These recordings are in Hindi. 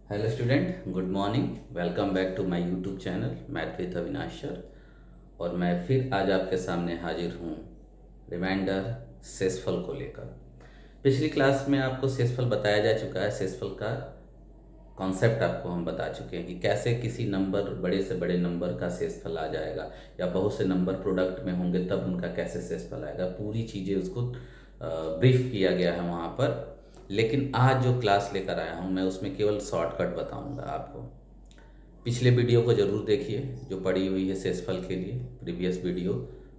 Hello student, good morning. Welcome back to my YouTube channel math with Avinash sir. और मैं फिर आज आपके सामने हाजिर हूँ रिमाइंडर शेषफल को लेकर। पिछली क्लास में आपको शेषफल बताया जा चुका है। शेषफल का कॉन्सेप्ट आपको हम बता चुके हैं कि कैसे किसी नंबर, बड़े से बड़े नंबर का शेषफल आ जाएगा, या बहुत से नंबर प्रोडक्ट में होंगे तब उनका कैसे शेषफल आएगा। पूरी चीज़ें उसको ब्रीफ किया गया है वहाँ पर। लेकिन आज जो क्लास लेकर आया हूँ मैं उसमें केवल शॉर्टकट बताऊँगा आपको। पिछले वीडियो को ज़रूर देखिए जो पड़ी हुई है शेषफल के लिए, प्रीवियस वीडियो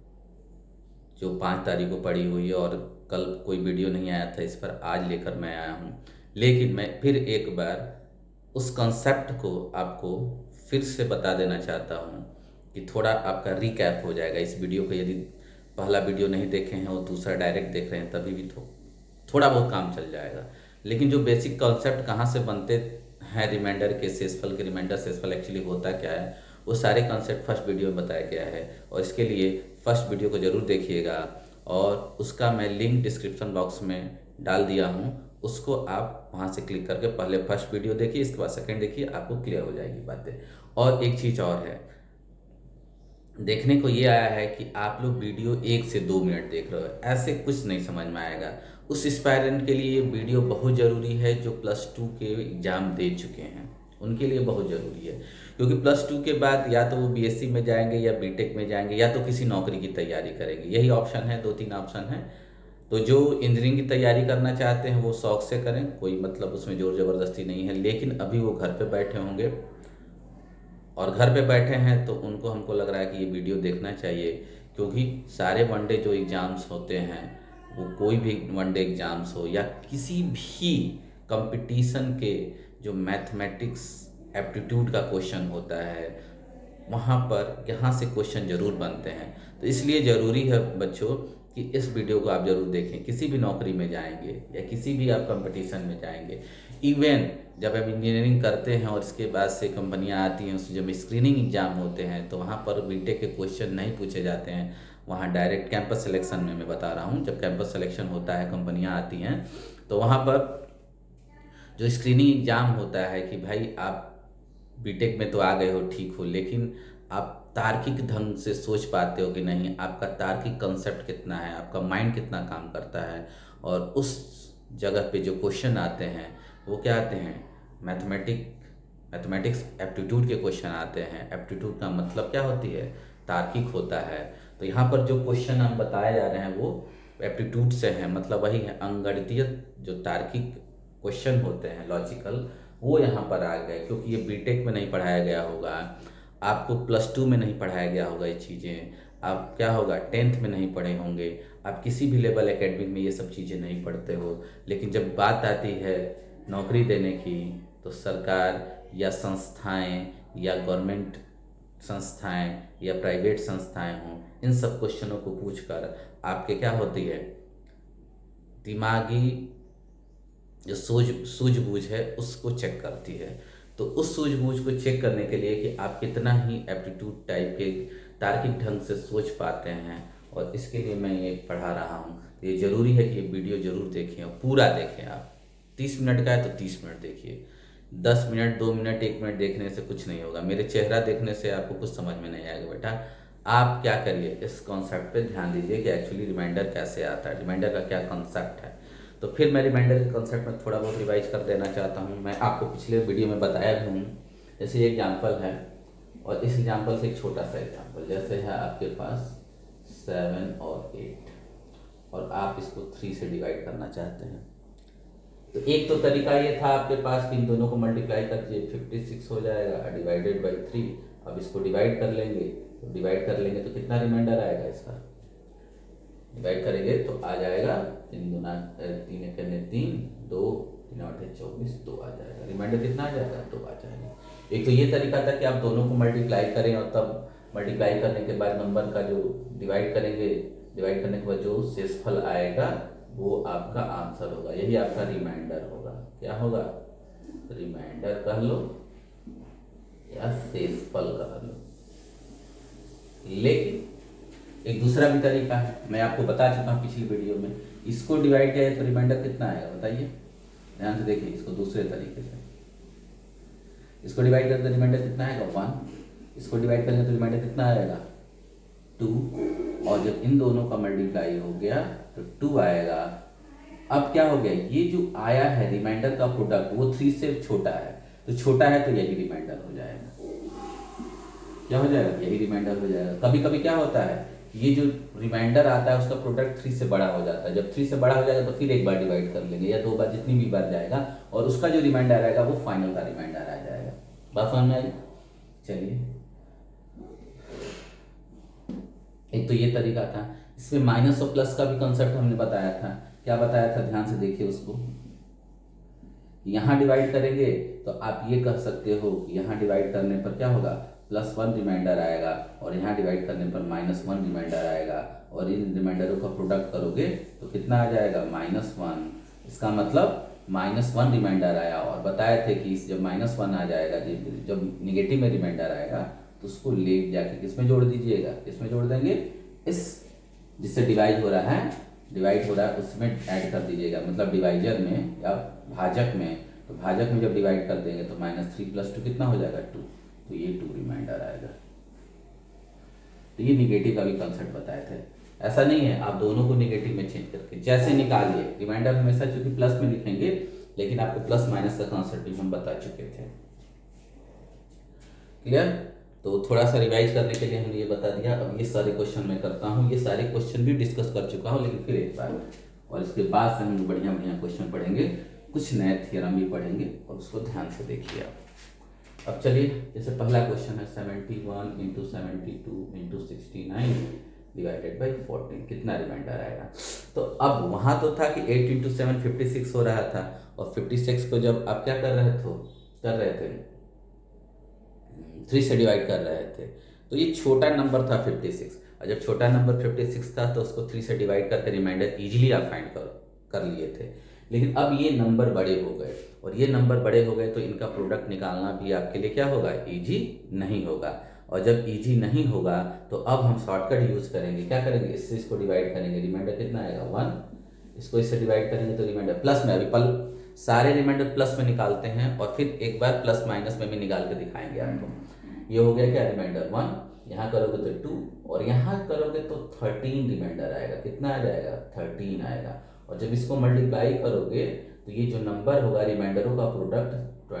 जो 5 तारीख को पड़ी हुई है, और कल कोई वीडियो नहीं आया था इस पर, आज लेकर मैं आया हूँ। लेकिन मैं फिर एक बार उस कॉन्सेप्ट को आपको फिर से बता देना चाहता हूँ कि थोड़ा आपका रिकैप हो जाएगा इस वीडियो को। यदि पहला वीडियो नहीं देखे हैं और दूसरा डायरेक्ट देख रहे हैं तभी भी थोड़ा बहुत काम चल जाएगा। लेकिन जो बेसिक कॉन्सेप्ट कहाँ से बनते हैं रिमाइंडर के शेषफल के, रिमाइंडर शेषफल एक्चुअली होता क्या है, वो सारे कॉन्सेप्ट फर्स्ट वीडियो में बताया गया है। और इसके लिए फर्स्ट वीडियो को ज़रूर देखिएगा, और उसका मैं लिंक डिस्क्रिप्शन बॉक्स में डाल दिया हूँ। उसको आप वहाँ से क्लिक करके पहले फर्स्ट वीडियो देखिए, इसके बाद सेकंड देखिए, आपको क्लियर हो जाएगी बातें। और एक चीज़ और है, देखने को ये आया है कि आप लोग वीडियो 1 से 2 मिनट देख रहे हो, ऐसे कुछ नहीं समझ में आएगा। उस एस्पायरेंट के लिए ये वीडियो बहुत ज़रूरी है जो +2 के एग्ज़ाम दे चुके हैं, उनके लिए बहुत ज़रूरी है। क्योंकि +2 के बाद या तो वो बीएससी में जाएंगे, या बीटेक में जाएंगे, या तो किसी नौकरी की तैयारी करेंगे। यही ऑप्शन है, 2-3 ऑप्शन है। तो जो इंजीनियरिंग की तैयारी करना चाहते हैं वो शौक से करें, कोई मतलब उसमें ज़ोर ज़बरदस्ती नहीं है। लेकिन अभी वो घर पे बैठे होंगे, और घर पे बैठे हैं तो उनको, हमको लग रहा है कि ये वीडियो देखना चाहिए। क्योंकि सारे वनडे जो एग्ज़ाम्स होते हैं, वो कोई भी वनडे एग्ज़ाम्स हो या किसी भी कंपटीशन के जो मैथमेटिक्स एप्टीट्यूड का क्वेश्चन होता है, वहाँ पर यहाँ से क्वेश्चन ज़रूर बनते हैं। तो इसलिए ज़रूरी है बच्चों कि इस वीडियो को आप ज़रूर देखें। किसी भी नौकरी में जाएंगे या किसी भी आप कंपटीशन में जाएंगे, इवन जब हम इंजीनियरिंग करते हैं और इसके बाद से कंपनियां आती हैं, उससे जब स्क्रीनिंग एग्जाम होते हैं तो वहाँ पर बीटेक के क्वेश्चन नहीं पूछे जाते हैं। वहाँ डायरेक्ट कैंपस सिलेक्शन में मैं बता रहा हूँ, जब कैंपस सिलेक्शन होता है, कंपनियाँ आती हैं, तो वहाँ पर जो स्क्रीनिंग एग्ज़ाम होता है कि भाई आप बीटेक में तो आ गए हो, ठीक हो, लेकिन आप तार्किक ढंग से सोच पाते हो कि नहीं, आपका तार्किक कंसेप्ट कितना है, आपका माइंड कितना काम करता है। और उस जगह पे जो क्वेश्चन आते हैं वो क्या आते हैं, मैथमेटिक्स एप्टीट्यूड के क्वेश्चन आते हैं। एप्टीट्यूड का मतलब क्या होती है, तार्किक होता है। तो यहाँ पर जो क्वेश्चन हम बताए जा रहे हैं वो एप्टीट्यूड से हैं, मतलब वही है अंगगणितीय जो तार्किक क्वेश्चन होते हैं, लॉजिकल, वो यहाँ पर आ गए। क्योंकि ये बीटेक में नहीं पढ़ाया गया होगा, आपको +2 में नहीं पढ़ाया गया होगा ये चीज़ें, आप क्या होगा 10th में नहीं पढ़े होंगे, आप किसी भी लेवल एकेडमिक में ये सब चीज़ें नहीं पढ़ते हो। लेकिन जब बात आती है नौकरी देने की, तो सरकार या संस्थाएं या गवर्नमेंट संस्थाएं या प्राइवेट संस्थाएं हों, इन सब क्वेश्चनों को पूछकर आपके क्या होती है, दिमागी जो सूझबूझ है उसको चेक करती है। तो उस सूझबूझ को चेक करने के लिए कि आप कितना ही एप्टीट्यूड टाइप के तार्किक ढंग से सोच पाते हैं, और इसके लिए मैं ये पढ़ा रहा हूँ। तो ये ज़रूरी है कि ये वीडियो ज़रूर देखें और पूरा देखें। आप 30 मिनट का है तो 30 मिनट देखिए, 10 मिनट, 2 मिनट, 1 मिनट देखने से कुछ नहीं होगा। मेरे चेहरा देखने से आपको कुछ समझ में नहीं आएगा। बेटा आप क्या करिए, इस कॉन्सेप्ट पे ध्यान दीजिए कि एक्चुअली रिमाइंडर कैसे आता है, रिमाइंडर का क्या कॉन्सेप्ट है। तो फिर मैं रिमाइंडर के कॉन्सेप्ट में थोड़ा बहुत रिवाइज कर देना चाहता हूँ। मैं आपको पिछले वीडियो में बताया भी हूँ। जैसे ये एग्जाम्पल है, और इस एग्जाम्पल से एक छोटा सा एग्जाम्पल, जैसे है आपके पास 7 और 8, और आप इसको 3 से डिवाइड करना चाहते हैं। तो एक तो तरीका ये था आपके पास कि इन दोनों को मल्टीप्लाई करके 56 हो जाएगा, डिवाइडेड बाई 3। अब इसको डिवाइड कर लेंगे, तो डिवाइड कर लेंगे तो कितना रिमाइंडर आएगा इसका, डिवाइड करेंगे तो आ जाएगा 3 दूना 3 एक 3, 2 3 8 24, 2 आ जाएगा। रिमाइंडर कितना आ जाएगा, 2 आ जाएगा। एक तो ये तरीका था कि आप दोनों को मल्टीप्लाई करें, और तब मल्टीप्लाई करने के बाद नंबर का जो डिवाइड करेंगे, डिवाइड करने के बाद जो शेषफल आएगा वो आपका आंसर होगा, यही आपका रिमाइंडर होगा। क्या होगा, रिमाइंडर कह लो या शेषफल कह लो। लेकिन एक दूसरा भी तरीका है, मैं आपको बता चुका हूँ पिछली वीडियो में। इसको डिवाइड किया तो रिमाइंडर कितना आएगा बताइए, ध्यान से देखिए इसको दूसरे तरीके से। इसको डिवाइड करते तो रिमाइंडर कितना आएगा 1, इसको डिवाइड करेंगे तो रिमाइंडर कितना आएगा 2, और जब इन दोनों का मल्टीप्लाई हो गया तो 2 आएगा। अब क्या हो गया, ये जो आया है रिमाइंडर का प्रोडक्ट वो 3 से छोटा है, तो छोटा है तो यही रिमाइंडर हो जाएगा। क्या हो जाएगा, यही रिमाइंडर हो जाएगा। कभी कभी क्या होता है, ये जो रिमाइंडर आता है उसका प्रोडक्ट 3 से बड़ा हो जाता है। जब 3 से बड़ा हो जाएगा तो फिर एक बार डिवाइड कर लेंगे या 2 बार, जितनी भी बार जाएगा, और उसका जो रिमाइंडर आएगा वो फाइनल का रिमाइंडर आ जाएगा। बात समझ में आई? चलिए, एक तो ये तरीका था। इसमें माइनस और प्लस का भी कंसेप्ट हमने बताया था। क्या बताया था, ध्यान से देखिए उसको। यहाँ डिवाइड करेंगे तो आप ये कह सकते हो कि यहाँ डिवाइड करने पर क्या होगा, +1 रिमाइंडर आएगा, और यहाँ डिवाइड करने पर -1 रिमाइंडर आएगा, और इन रिमाइंडरों का प्रोडक्ट करोगे तो कितना आ जाएगा, -1। इसका मतलब -1 रिमाइंडर आया, और बताए थे कि जब -1 आ जाएगा, जब निगेटिव में रिमाइंडर आएगा तो उसको ले जाके किसमें जोड़ दीजिएगा, किसमें जोड़ देंगे, इस जिससे डिवाइड हो रहा है उसमें ऐड कर दीजिएगा, मतलब डिवाइजर में या भाजक में। तो भाजक में जब डिवाइड कर देंगे तो -3 + 2 कितना हो जाएगा, 2, तो ये 2 रिमाइंडर आएगा। तो ये निगेटिव का भी कंसेप्ट बताए थे। ऐसा नहीं है, आप दोनों को निगेटिव में चेंज करके जैसे निकालिए, रिमाइंडर हमेशा चूंकि प्लस में लिखेंगे, लेकिन आपको प्लस माइनस का कंसेप्ट भी हम बता चुके थे। क्लियर? तो थोड़ा सा रिवाइज करने के लिए हमने ये बता दिया। अब ये सारे क्वेश्चन मैं करता हूँ, ये सारे क्वेश्चन भी डिस्कस कर चुका हूँ, लेकिन फिर एक बार, और इसके बाद से हम बढ़िया बढ़िया क्वेश्चन पढ़ेंगे, कुछ नए थ्योरम भी पढ़ेंगे, और उसको ध्यान से देखिए आप। अब चलिए, जैसे पहला क्वेश्चन है 71 × 72 × 69 / 14, कितना रिमाइंडर आएगा। तो अब वहाँ तो था कि 8 × 7 56 हो रहा था, और 56 को जब आप क्या कर रहे थे 3 से डिवाइड कर रहे थे, तो ये छोटा नंबर था 56, और जब छोटा नंबर 56 था तो उसको 3 से डिवाइड करके रिमाइंडर इजीली आप फाइंड कर लिए थे। लेकिन अब ये नंबर बड़े हो गए, और ये नंबर बड़े हो गए तो इनका प्रोडक्ट निकालना भी आपके लिए क्या होगा, इजी नहीं होगा। और जब इजी नहीं होगा तो अब हम शॉर्टकट यूज करेंगे। क्या करेंगे, इससे इसको डिवाइड करेंगे, रिमाइंडर कितना आएगा 1, इसको इससे डिवाइड करेंगे तो रिमाइंडर प्लस में, अभी सारे रिमाइंडर प्लस में निकालते हैं, और फिर एक बार प्लस माइनस में भी निकाल के दिखाएंगे आपको। ये हो गया क्या, रिमाइंडर 1, यहाँ करोगे तो 2, और यहाँ करोगे तो 13 रिमाइंडर आएगा। कितना आ जाएगा, 13 आएगा। और जब इसको मल्टीप्लाई करोगे तो ये जो नंबर होगा रिमाइंडरों का प्रोडक्ट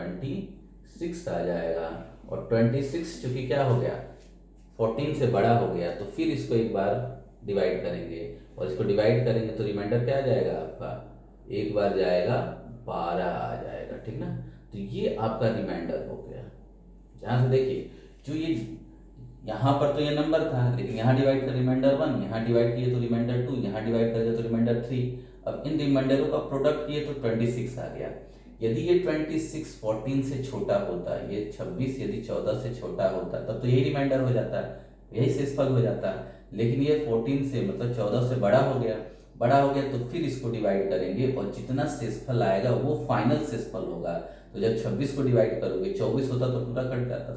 26 आ जाएगा। और 26 चूंकि क्या हो गया, 14 से बड़ा हो गया, तो फिर इसको एक बार डिवाइड करेंगे, और इसको डिवाइड करेंगे तो रिमाइंडर क्या आ जाएगा आपका, एक बार जाएगा 12 आ जाएगा। ठीक ना, तो ये आपका रिमाइंडर हो गया। ध्यान से देखिए, जो ये यहाँ पर तो ये नंबर था, लेकिन यहाँ डिवाइड कर रिमाइंडर 1, यहाँ डिवाइड किए तो रिमाइंडर 2, यहाँ डिवाइड कर दिया तो रिमाइंडर 3। अब इन रिमाइंडरों का प्रोडक्ट किए तो 26 आ गया। यदि ये 26 14 से छोटा होता, ये 26 यदि 14 से छोटा होता, तब तो यही रिमाइंडर हो जाता, यही शेषफल हो जाता। लेकिन ये 14 से मतलब 14 से बड़ा हो गया तो फिर इसको डिवाइड करेंगे, और जितना शेषफल आएगा वो फाइनल शेषफल होगा। तो जब 26 को डिवाइड करोगे, 24 होता तो पूरा कट जाता,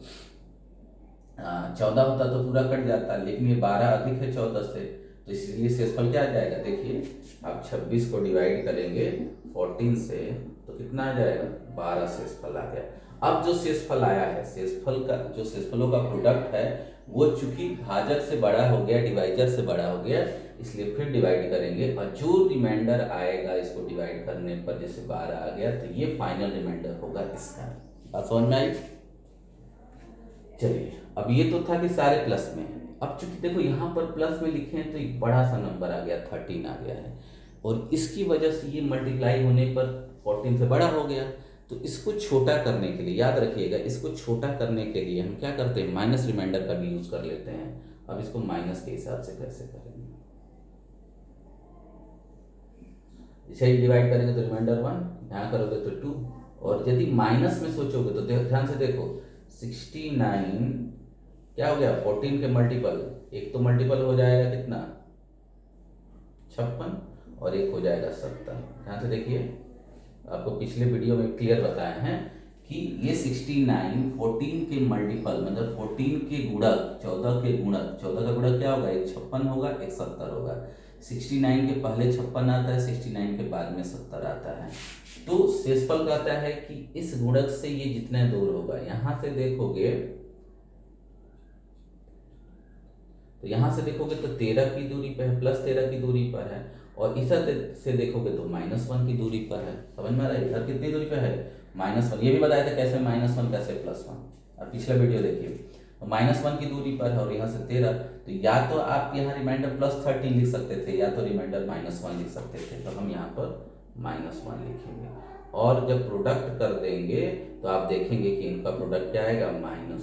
14 होता तो पूरा कट जाता, लेकिन ये 12 अधिक है 14 से, तो इसलिए शेषफल क्या आ जाएगा। देखिए, आप 26 को डिवाइड करेंगे 14 से तो कितना आ जाएगा, 12 शेषफल आ गया। अब जो शेषफल आया है, शेषफलों का प्रोडक्ट है, वो चूंकि भाजक से बड़ा हो गया, डिवाइजर से बड़ा हो गया, इसलिए फिर डिवाइड करेंगे, और जो रिमाइंडर आएगा इसको डिवाइड करने पर, जैसे 12 आ गया, तो ये फाइनल रिमाइंडर होगा इसका। बात समझ में आई? चलिए, अब ये तो था कि सारे प्लस में है। अब चूंकि देखो यहाँ पर प्लस में लिखे हैं तो एक बड़ा सा नंबर आ गया, 13 आ गया है, और इसकी वजह से ये मल्टीप्लाई होने पर 14 से बड़ा हो गया। तो इसको छोटा करने के लिए, याद रखिएगा, इसको छोटा करने के लिए हम क्या करते हैं, माइनस रिमाइंडर का भी यूज कर लेते हैं। अब इसको माइनस के हिसाब से कैसे करेंगे, इसे डिवाइड करेंगे तो रिमाइंडर 1, यहाँ करोगे तो 2, और यदि माइनस में सोचोगे तो ध्यान से देखो, 69 क्या हो गया, 14 के मल्टीपल, एक तो मल्टीपल हो जाएगा कितना, 56, और एक हो जाएगा 70। ध्यान से देखिए, आपको पिछले वीडियो में क्लियर बताए हैं कि ये 69 14 के मल्टीपल, मतलब 14 के गुणक, 14 के गुणक, 14 का गुणक क्या होगा, एक 56 होगा, एक 70 होगा। 69 के पहले 56 आता है, 69 के बाद में 70 आता है। तो शेषफल कहता है कि इस गुणक से ये जितना दूर होगा, यहां से देखोगे तो यहां से देखोगे तो 13 की दूरी पर है, +13 की दूरी पर है, और इधर से देखोगे तो -1 की दूरी पर है। समझ में आ रहा है? इधर कितनी दूरी पर है? -1। ये भी बताया था कैसे -1 कैसे +1, अब पिछला वीडियो देखिए। तो -1 की दूरी पर है और यहाँ से 13, तो या तो आप यहाँ रिमाइंडर +13 लिख सकते थे, या तो रिमाइंडर -1 लिख सकते थे। तो हम यहाँ पर -1 लिखेंगे, और जब प्रोडक्ट कर देंगे तो आप देखेंगे कि इनका प्रोडक्ट क्या आएगा,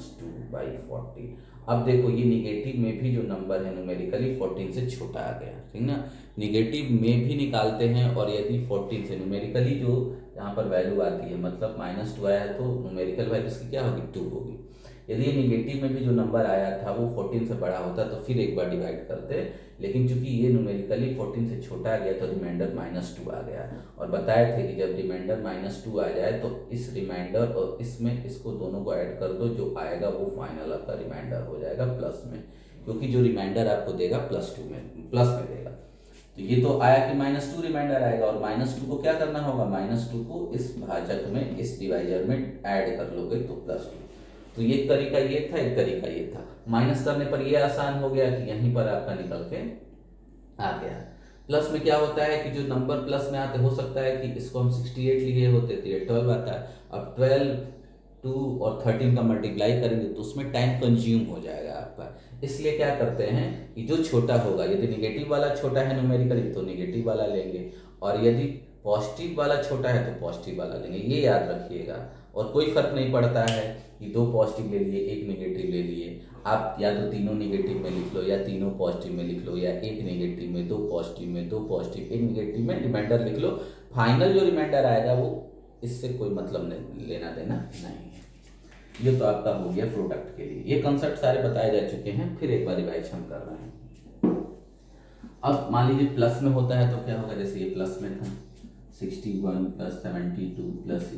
-2/40। अब देखो ये निगेटिव में भी जो नंबर है न्यूमेरिकली 14 से छोटा आ गया, ठीक ना। निगेटिव में भी निकालते हैं, और यदि 14 से न्यूमेरिकली जो यहाँ पर वैल्यू आती है, मतलब -2 आया है, तो न्यूमेरिकल वैल्यू इसकी क्या होगी, 2 होगी। यदि ये निगेटिव में भी जो नंबर आया था वो 14 से बड़ा होता तो फिर एक बार डिवाइड करते, लेकिन चूंकि ये न्यूमेरिकली 14 से छोटा आ गया तो रिमाइंडर -2 आ गया। और बताए थे कि जब रिमाइंडर -2 आ जाए तो इस रिमाइंडर और इसमें इसको दोनों को ऐड कर दो, जो आएगा वो फाइनल आपका रिमाइंडर हो जाएगा प्लस में, क्योंकि जो रिमाइंडर आपको देगा प्लस में देगा। तो ये तो आया कि -2 रिमाइंडर आएगा, और -2 को क्या करना होगा, -2 को इस भाजक में, इस डिवाइजर में ऐड कर लोगे तो +2। तो ये तरीका ये था, एक तरीका ये था। माइनस करने पर ये आसान हो गया कि यहीं पर आपका निकल के आ गया। प्लस में क्या होता है कि जो नंबर प्लस में आते, हो सकता है कि इसको हम 68 लिए होते तो ये 12 आता है। अब 12, 2 और 13 का मल्टीप्लाई करेंगे तो उसमें टाइम कंज्यूम हो जाएगा आपका। इसलिए क्या करते हैं कि जो छोटा होगा, यदि निगेटिव वाला छोटा है न्यूमेरिकली तो निगेटिव वाला लेंगे, और यदि पॉजिटिव वाला छोटा है तो पॉजिटिव वाला लेंगे। ये याद रखिएगा, और कोई फर्क नहीं पड़ता है कि 2 पॉजिटिव ले लिए, 1 निगेटिव ले लिए। आप या तो तीनों निगेटिव में लिख लो, या तीनों पॉजिटिव में लिख लो, या 1 निगेटिव में, 2 पॉजिटिव में, 2 पॉजिटिव 1 निगेटिव में रिमाइंडर लिख लो। फाइनल जो रिमाइंडर आएगा वो इससे कोई मतलब नहीं, लेना देना नहीं है। ये तो आपका हो गया प्रोडक्ट के लिए। ये कंसेप्ट सारे बताए जा चुके हैं, फिर एक बार रिवाइज हम कर रहे हैं। अब मान लीजिए प्लस में होता है तो क्या होगा, जैसे ये प्लस में था 61 + 72 +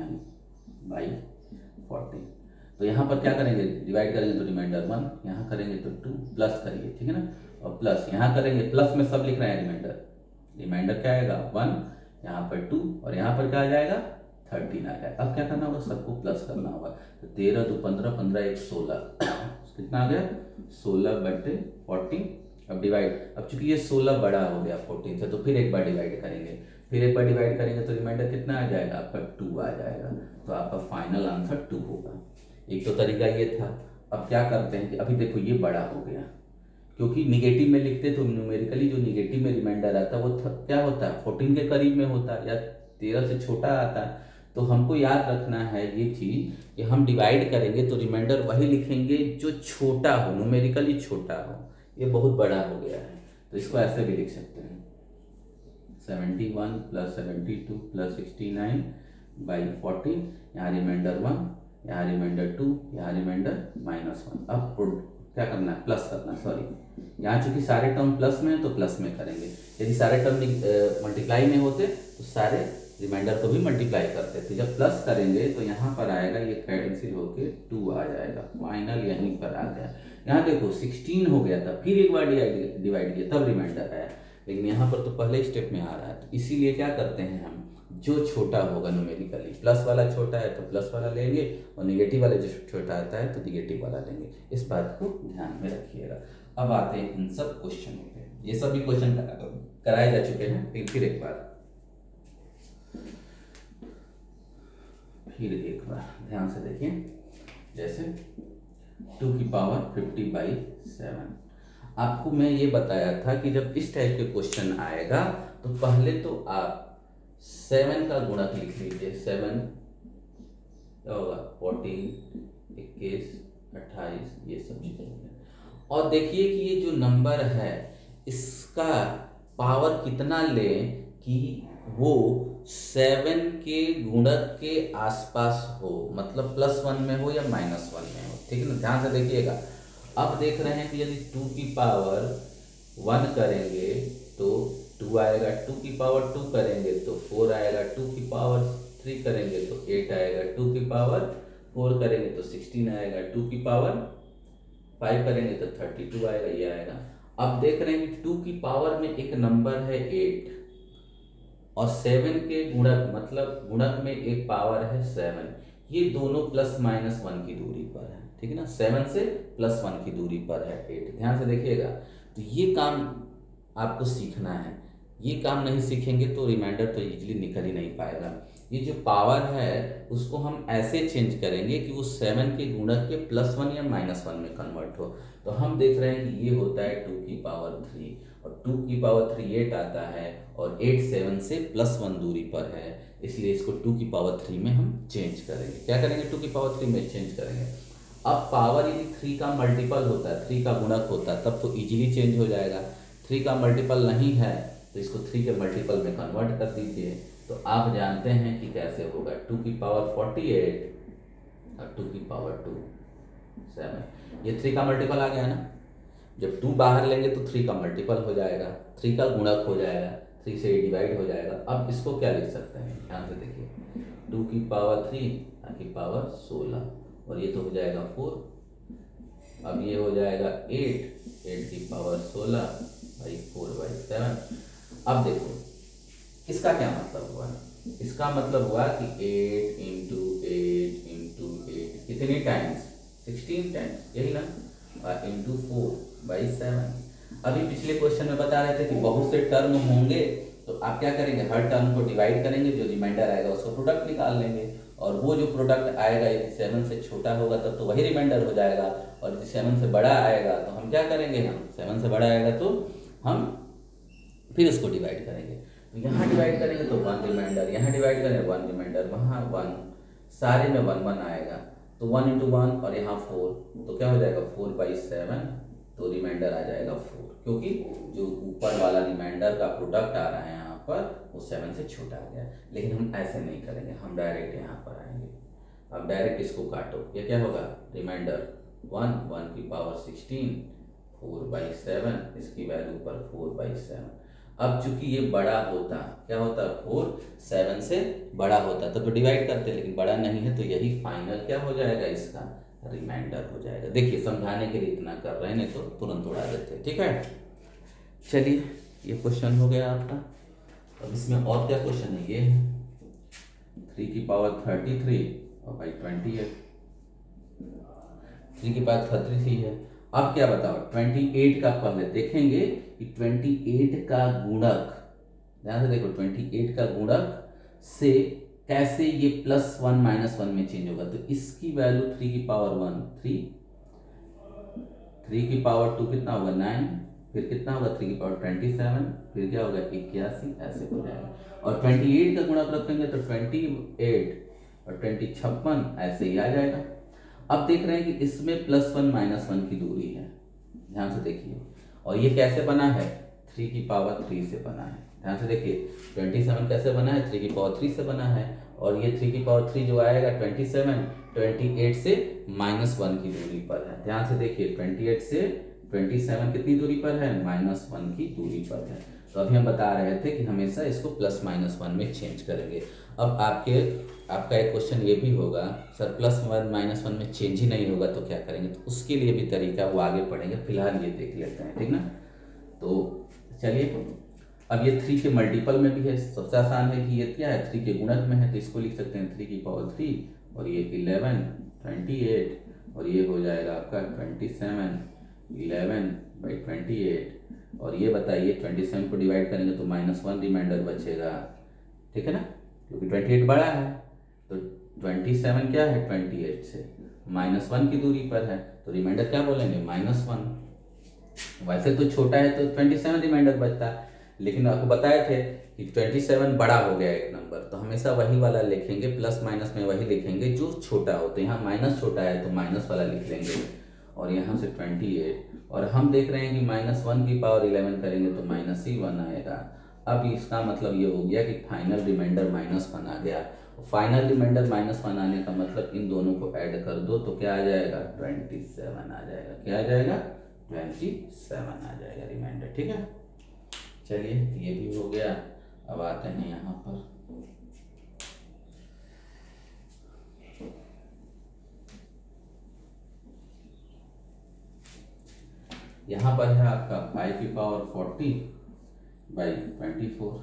69/40। तो यहाँ पर क्या करेंगे, डिवाइड करेंगे तो रिमाइंडर 1, यहाँ करेंगे तो 2, प्लस करिए, ठीक है ना, और प्लस यहाँ करेंगे, प्लस में सब लिख रहे हैं रिमाइंडर क्या आएगा 1, यहाँ पर 2, और यहाँ पर क्या आ जाएगा 13 आ जाएगा। अब क्या करना होगा, सबको प्लस करना होगा। तो 13 × 2 = 15, 15 × 1 = 16, कितना आ गया 16/40। अब डिवाइड, अब चूंकि ये 16 बड़ा हो गया 14 से, तो फिर एक बार डिवाइड करेंगे, तो रिमाइंडर कितना आ जाएगा आपका 2 आ जाएगा। तो आपका फाइनल आंसर 2 होगा। एक तो तरीका ये था। अब क्या करते हैं कि अभी देखो ये बड़ा हो गया, क्योंकि निगेटिव में लिखते तो न्यूमेरिकली जो निगेटिव में रिमाइंडर आता वो क्या होता है 14 के करीब में होता, या 13 से छोटा आता। तो हमको याद रखना है ये चीज कि हम डिवाइड करेंगे तो रिमाइंडर वही लिखेंगे जो छोटा हो, न्यूमेरिकली छोटा हो। ये बहुत बड़ा हो गया है, तो इसको ऐसे भी लिख सकते हैं 71 + 72 + 69/40। यहाँ रिमाइंडर 1, यहाँ रिमाइंडर 2, यहाँ रिमाइंडर -1। अब क्या करना है, प्लस करना है, सॉरी। यहाँ चूंकि सारे टर्म प्लस में है तो प्लस में करेंगे, यदि सारे टर्म मल्टीप्लाई में होते तो सारे रिमाइंडर को भी मल्टीप्लाई करते थे। जब प्लस करेंगे तो यहाँ पर आएगा, ये कैंसिल होके 2 आ जाएगा, फाइनल यहीं पर आ गया। यहाँ देखो 16 हो गया था, फिर एक बार डिवाइड किया तब रिमाइंडर आया, लेकिन यहाँ पर तो पहले स्टेप में आ रहा है। तो इसीलिए क्या करते हैं हम, जो छोटा होगा न्यूमेरिकली, प्लस वाला छोटा है तो प्लस वाला लेंगे, और निगेटिव वाला जो छोटा आता है तो निगेटिव वाला लेंगे। इस बात को ध्यान में रखिएगा। अब आते हैं इन सब क्वेश्चनों पे। ये सभी क्वेश्चन कराए जा चुके हैं, फिर एक बार ध्यान से देखिए। जैसे 2 की पावर 50/7। आपको मैं ये बताया था कि जब इस टाइप के क्वेश्चन आएगा तो पहले तो आप 7 का गुणक लिख लीजिए। 7 क्या होगा 14, 21, 28, ये सब चीजें। और देखिए कि ये जो नंबर है इसका पावर कितना लें कि वो 7 के गुणक के आसपास हो, मतलब +1 में हो या -1 में हो, ठीक है ना। ध्यान से देखिएगा। अब देख रहे हैं कि यदि 2 की पावर 1 करेंगे तो 2 आएगा, 2 की पावर 2 करेंगे तो 4 आएगा, 2 की पावर 3 करेंगे तो 8 आएगा, 2 की पावर 4 करेंगे तो 16 आएगा, 2 की पावर 5 करेंगे तो 32 आएगा, ये आएगा। अब देख रहे हैं कि 2 की पावर में एक नंबर है 8 और 7 के गुणक मतलब गुणक में एक पावर है 7। ये दोनों प्लस माइनस 1 की दूरी पर है, ठीक है ना। 7 से प्लस 1 की दूरी पर है 8, ध्यान से देखिएगा। तो ये काम आपको सीखना है, ये काम नहीं सीखेंगे तो रिमाइंडर तो इजीली निकल ही नहीं पाएगा। ये जो पावर है उसको हम ऐसे चेंज करेंगे कि वो 7 के गुणक के +1 या -1 में कन्वर्ट हो। तो हम देख रहे हैं कि ये होता है 2 की पावर 3 और 2 की पावर 3 8 आता है और 8 7 से +1 दूरी पर है, इसलिए इसको 2 की पावर 3 में हम चेंज करेंगे। क्या करेंगे? 2 की पावर 3 में चेंज करेंगे। अब पावर यदि 3 का मल्टीपल होता है, 3 का गुणक होता है, तब तो इजीली चेंज हो जाएगा। 3 का मल्टीपल नहीं है तो इसको 3 के मल्टीपल में कन्वर्ट कर दीजिए। तो आप जानते हैं कि कैसे होगा। 2 की पावर 48 और 2 की पावर 2 7, ये 3 का मल्टीपल आ गया ना। जब 2 बाहर लेंगे तो 3 का मल्टीपल हो जाएगा, 3 का गुणक हो जाएगा, 3 से डिवाइड हो जाएगा। अब इसको क्या लिख सकते हैं? ध्यान से देखिए, 2 की पावर 3 की पावर 16 और ये तो हो जाएगा 4। अब ये हो जाएगा 8 की पावर 16 भाई 4/7। अब देखो इसका क्या मतलब हुआ? इसका मतलब हुआ कि 8 इंटू 8 कितने टाइम्स? 16 टाइम्स, यही ना, और इंटू 4/7। अभी पिछले क्वेश्चन में बता रहे थे कि बहुत से टर्म होंगे तो आप क्या करेंगे? हर टर्म को डिवाइड करेंगे, जो रिमाइंडर आएगा उसको प्रोडक्ट निकाल लेंगे और वो जो प्रोडक्ट आएगा यदि 7 से छोटा होगा तब तो वही रिमाइंडर हो जाएगा, और यदि 7 से बड़ा आएगा तो हम क्या करेंगे? हम 7 से बड़ा आएगा तो हम फिर उसको डिवाइड करेंगे। तो यहाँ डिवाइड करेंगे तो 1 रिमाइंडर, यहाँ डिवाइड करेंगे 1 रिमाइंडर, वहाँ 1, सारे में 1 1 आएगा तो 1 इंटू 1 और यहाँ 4, तो क्या हो जाएगा? 4/7, तो रिमाइंडर आ जाएगा 4, क्योंकि जो ऊपर वाला रिमाइंडर का प्रोडक्ट आ रहा है यहाँ पर वो 7 से छोटा आ गया। लेकिन हम ऐसे नहीं करेंगे, हम डायरेक्ट यहाँ पर आएंगे। अब डायरेक्ट इसको काटो, ये क्या होगा? रिमाइंडर 1 की पावर 16 4/7, इसकी वैल्यू पर 4/7। अब चूंकि ये बड़ा होता, क्या होता? 4 7 से बड़ा होता तब तो डिवाइड करते, लेकिन बड़ा नहीं है तो यही फाइनल क्या हो जाएगा? इसका रिमाइंडर हो जाएगा। देखिए समझाने के लिए इतना कर रहे हैं, नहीं तो तुरंत उड़ा देते। ठीक है, चलिए ये क्वेश्चन हो गया आपका। अब इसमें और क्या क्वेश्चन है? ये है 3 की पावर 33 और भाई 28, 3 की पावर 33 है। अब क्या बताओ? 28 का पहले देखेंगे कि 28 का गुणक, ध्यान से देखो, 28 का गुणक से कैसे ये +1 -1 में चेंज होगा। तो इसकी वैल्यू 3 की पावर 1 3, 3 की पावर 2 कितना होगा? 9, फिर कितना होगा? 3 की पावर 27, फिर क्या होगा? 81, ऐसे हो जाएगा। और 28 का गुणक रखेंगे तो 28 और 20 56, ऐसे ही आ जाएगा। अब देख रहे हैं कि इसमें +1 -1 की दूरी है, ध्यान से देखिए। और ये कैसे बना है? 3 की पावर 3 से बना है। ध्यान से देखिए 27 कैसे बना है? 3 की पावर 3 से बना है। और ये 3 की पावर 3 जो आएगा 27 28 से -1 की दूरी पर है। ध्यान से देखिए 28 से 27 कितनी दूरी पर है? -1 की दूरी पर है। तो अभी हम बता रहे थे कि हमेशा इसको +-1 में चेंज करेंगे। अब आपका एक क्वेश्चन ये भी होगा, सर +1 -1 में चेंज ही नहीं होगा तो क्या करेंगे? तो उसके लिए भी तरीका वो आगे पढ़ेंगे, फिलहाल ये देख लेते हैं, ठीक ना। तो चलिए, अब ये 3 के मल्टीपल में भी है। सबसे आसान है कि ये क्या है? 3 के गुणक में है, तो इसको लिख सकते हैं 3 की पावर 3 और ये 11 28 और ये हो जाएगा आपका 27 11/28। और ये बताइए 27 को डिवाइड करेंगे तो -1 रिमाइंडर बचेगा, ठीक है ना, क्योंकि 28 बड़ा है। तो 27 क्या है? 28 से -1 की दूरी पर है, तो रिमाइंडर क्या बोलेंगे? -1। वैसे तो छोटा है तो 27 रिमाइंडर बचता है, लेकिन आपको बताए थे कि 27 बड़ा हो गया एक नंबर, तो हमेशा वही वाला लिखेंगे, प्लस माइनस में वही लिखेंगे जो छोटा हो। तो यहाँ माइनस छोटा है तो माइनस वाला लिख लेंगे, और यहाँ से 28, और हम देख रहे हैं कि -1 की पावर 11 करेंगे तो -1 आएगा। अब इसका मतलब ये हो गया कि फाइनल रिमाइंडर -1 आ गया। फाइनल रिमाइंडर -1 आने का मतलब इन दोनों को ऐड कर दो तो क्या आ जाएगा? 27 आ जाएगा। क्या आ जाएगा? 27 आ जाएगा रिमाइंडर, ठीक है। चलिए ये भी हो गया। अब आते हैं यहाँ पर, यहाँ पर है आपका 5 की पावर 40 बाई 24,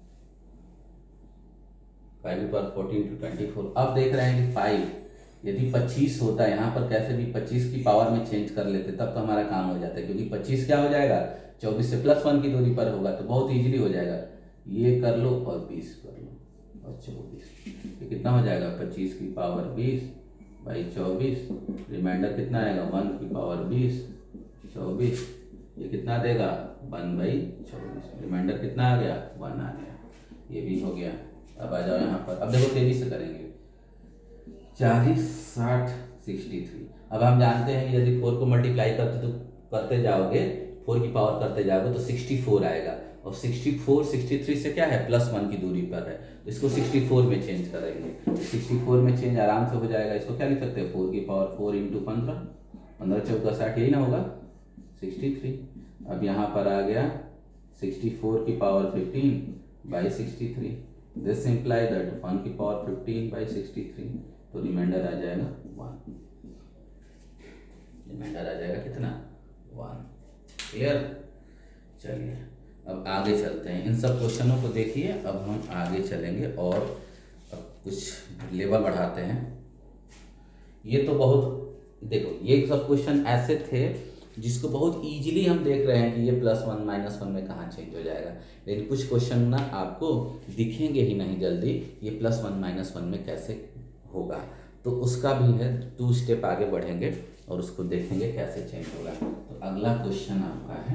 5 की पावर 40 इंटू 24। अब देख रहे हैं कि 5 यदि 25 होता है, यहाँ पर कैसे भी 25 की पावर में चेंज कर लेते तब तो हमारा काम हो जाता है, क्योंकि 25 क्या हो जाएगा 24 से +1 की दूरी पर होगा तो बहुत इजीली हो जाएगा। ये कर लो और 20 कर लो और 24, ये कितना हो जाएगा 25 की पावर 20 बाई 24, रिमाइंडर कितना आएगा 1 की पावर 20 24, ये कितना देगा 1 बाई 24, रिमाइंडर कितना आ गया 1 आ गया, ये भी हो गया। अब आ जाओ यहाँ पर, अब देखो तेजी से करेंगे 40 60 63। अब हम जानते हैं कि यदि 4 को मल्टीप्लाई करते जाओगे 4 की पावर करते जाओगे तो 64 आएगा, और 64 63 से क्या है +1 की दूरी पर है, तो इसको 64 में चेंज करेंगे। 64 में चेंज आराम से हो जाएगा। इसको क्या लिख सकते हैं 4 की पावर 4 इंटू 15, 15 चौका 60, यही ना होगा 63। अब यहाँ पर आ गया 64 की power 15 by 63, this imply that 1 की पावर 15 बाई 63, तो रिमाइंडर आ जाएगा 1, रिमाइंडर आ जाएगा कितना 1। क्लियर। चलिए अब आगे चलते हैं, इन सब क्वेश्चनों को देखिए। अब हम आगे चलेंगे और अब कुछ लेवल बढ़ाते हैं। ये तो बहुत देखो, ये सब क्वेश्चन ऐसे थे जिसको बहुत इजीली हम देख रहे हैं कि ये +1 -1 में कहाँ चेंज हो जाएगा, लेकिन कुछ क्वेश्चन ना आपको दिखेंगे ही नहीं जल्दी ये +1 -1 में कैसे होगा, तो उसका भी है 2 स्टेप आगे बढ़ेंगे और उसको देखेंगे कैसे चेंज होगा। तो अगला क्वेश्चन आपका है,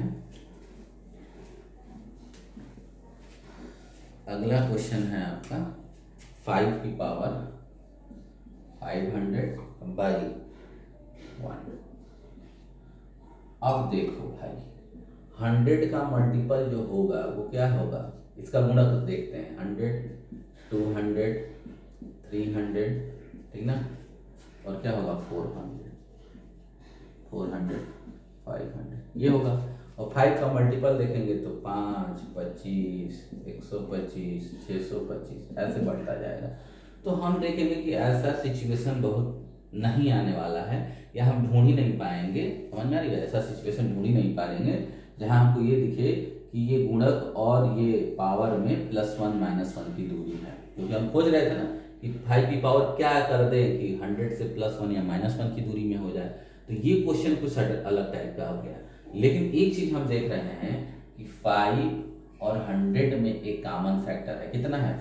अगला क्वेश्चन है आपका 5 की पावर 500 बाई 1। अब देखो भाई 100 का मल्टीपल जो होगा वो क्या होगा, इसका गुणक तो देखते हैं 100 200 300, ठीक ना, और क्या होगा 400 500, ये होगा। और 5 का मल्टीपल देखेंगे तो 5 25 125 625 ऐसे बढ़ता जाएगा। तो हम देखेंगे कि ऐसा सिचुएशन बहुत नहीं आने वाला है, या हम ढूंढ ही नहीं पाएंगे, समझ में आ रही है, ऐसा सिचुएशन ढूंढ ही नहीं पाएंगे जहां हमको ये दिखे कि ये गुणक और ये पावर में +1 -1 की दूरी है, क्योंकि हम खोज रहे थे ना कि 5 की पावर क्या कर दे कि 100 से +1 या -1 की दूरी में हो जाए। तो ये क्वेश्चन कुछ अलग टाइप का हो गया, लेकिन एक चीज हम देख रहे हैं कि 5 और 100 में एक कॉमन फैक्टर है, कितना है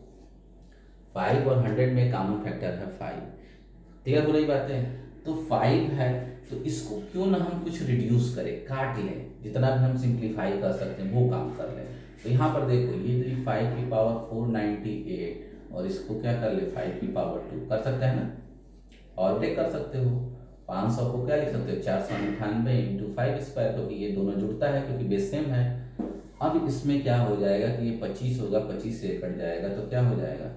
5 और 100 में कॉमन फैक्टर है 5। क्लियर हो रही बातें। तो 5 है तो इसको क्यों ना हम कुछ रिड्यूस करें, काट लें, जितना भी हम सिंप्लीफाई कर सकते हैं वो काम कर लें। तो यहाँ पर देखो ये 5 की पावर 498 और इसको क्या कर ले 5 की पावर 2 कर सकते हैं ना, और टेक कर सकते हो। 500 को क्या लिख सकते हो 498 इंटू 5 स्क्वायर, क्योंकि ये दोनों जुड़ता है क्योंकि बेस सेम है। अब इसमें क्या हो जाएगा कि ये 25 होगा, 25 से कट जाएगा तो क्या हो जाएगा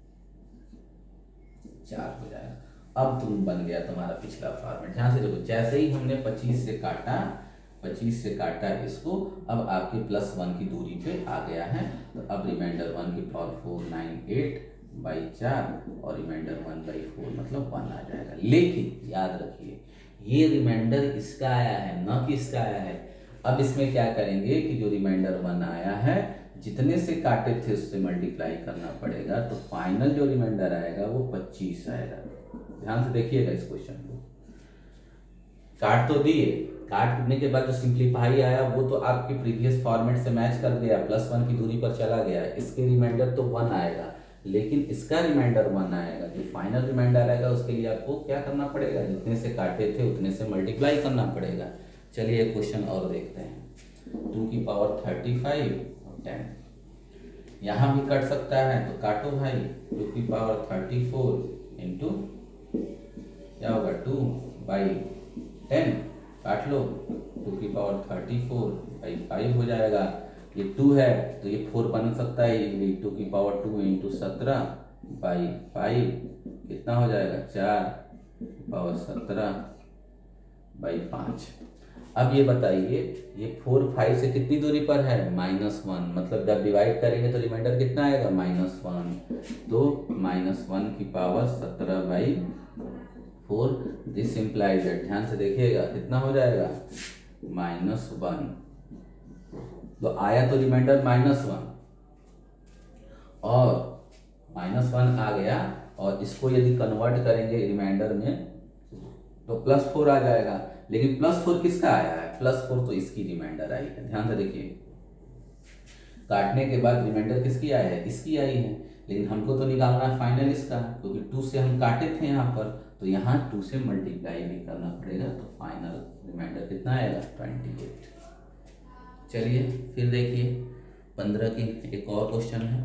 4 हो जाएगा। अब तुम बन गया तुम्हारा पिछला फॉर्मेट। ध्यान से देखो, जैसे ही हमने 25 से काटा इसको, अब आपके +1 की दूरी पे आ गया है। तो अब रिमाइंडर 1 की पावर 498 बाई 4 और रिमाइंडर 1/4 मतलब 1 आ जाएगा। लेकिन याद रखिए ये रिमाइंडर इसका आया है ना कि इसका आया है। अब इसमें क्या करेंगे कि जो रिमाइंडर 1 आया है जितने से काटे थे उससे मल्टीप्लाई करना पड़ेगा, तो फाइनल जो रिमाइंडर आएगा वो 25 आएगा। ध्यान से देखिएगा इस क्वेश्चन को, काट तो दिए, काटने के बाद जो सिंप्लीफाई आया वो तो आपके प्रीवियस फॉर्मेट से मैच कर गया, +1 की दूरी पर चला गया। इसके रिमाइंडर तो 1 आएगा, लेकिन इसका रिमाइंडर 1 आएगा। जो फाइनल रिमाइंडर आएगा उसके लिए आपको क्या करना पड़ेगा, जितने से काटे थे उतने से मल्टीप्लाई करना पड़ेगा। चलिए एक क्वेश्चन और देखते हैं। 2 की पावर 35 और 10, यहाँ भी कट सकता है तो काटो भाई। 2 की पावर 34 इंटू क्या होगा 2/10, काट लो। 2 की पावर 34/5 हो जाएगा। ये 2 है तो ये 4 बन सकता है, ये 2 की पावर 2 इंटू 17/5 कितना हो जाएगा 4 की पावर 17/5। अब ये बताइए ये 4 5 से कितनी दूरी पर है -1, मतलब जब डिवाइड करेंगे तो रिमाइंडर कितना आएगा -1, तो -1 की पावर 17/4। दिस इम्प्लाइज दैट, ध्यान से देखिएगा कितना हो जाएगा -1, तो आया तो रिमाइंडर -1 और -1 आ गया, और इसको यदि कन्वर्ट करेंगे रिमाइंडर में तो +4 आ जाएगा। लेकिन +4 किसका आया है? +4 तो इसकी रिमाइंडर आई है। ध्यान से देखिए, काटने के बाद रिमाइंडर किसकी आई है? इसकी आई है। लेकिन हमको तो निकालना है फाइनल इसका, क्योंकि 2 से हम काटे थे यहाँ पर, तो यहाँ 2 से मल्टीप्लाई भी करना पड़ेगा, तो फाइनल रिमाइंडर कितना आएगा? 28। चलिए फिर देखिए 15 की एक और क्वेश्चन है,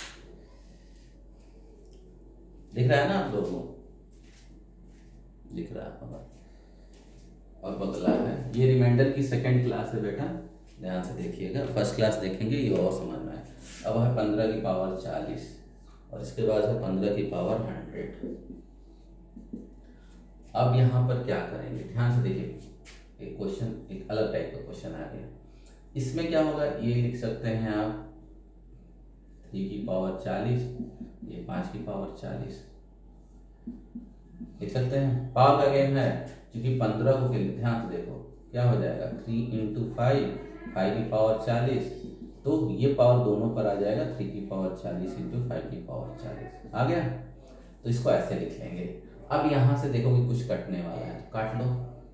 दिख रहा है ना आप लोगों को? दिख रहा है, और बगला है। ये रिमाइंडर की सेकंड क्लास है बेटा, ध्यान से देखिएगा। फर्स्ट क्लास देखेंगे ये और समझ में आए। अब है 15 की पावर 40 और इसके बाद है 15 की पावर 100। अब यहाँ पर क्या करेंगे? ध्यान से देखिए, एक क्वेश्चन, एक अलग टाइप का क्वेश्चन आ गया। इसमें क्या होगा? ये लिख सकते हैं आप 3 की पावर 40, ये 5 की पावर 40 लिख सकते हैं। पावर का गेम है, क्योंकि 15 को ध्यान से देखो क्या हो जाएगा, 3 × 5, 5 की पावर 40, तो ये पावर दोनों पर आ जाएगा, 3 की पावर 40 × 5 की पावर 40 आ गया। तो इसको ऐसे लिख लेंगे। अब यहां से देखो कि कुछ कटने वाला है, काट लो।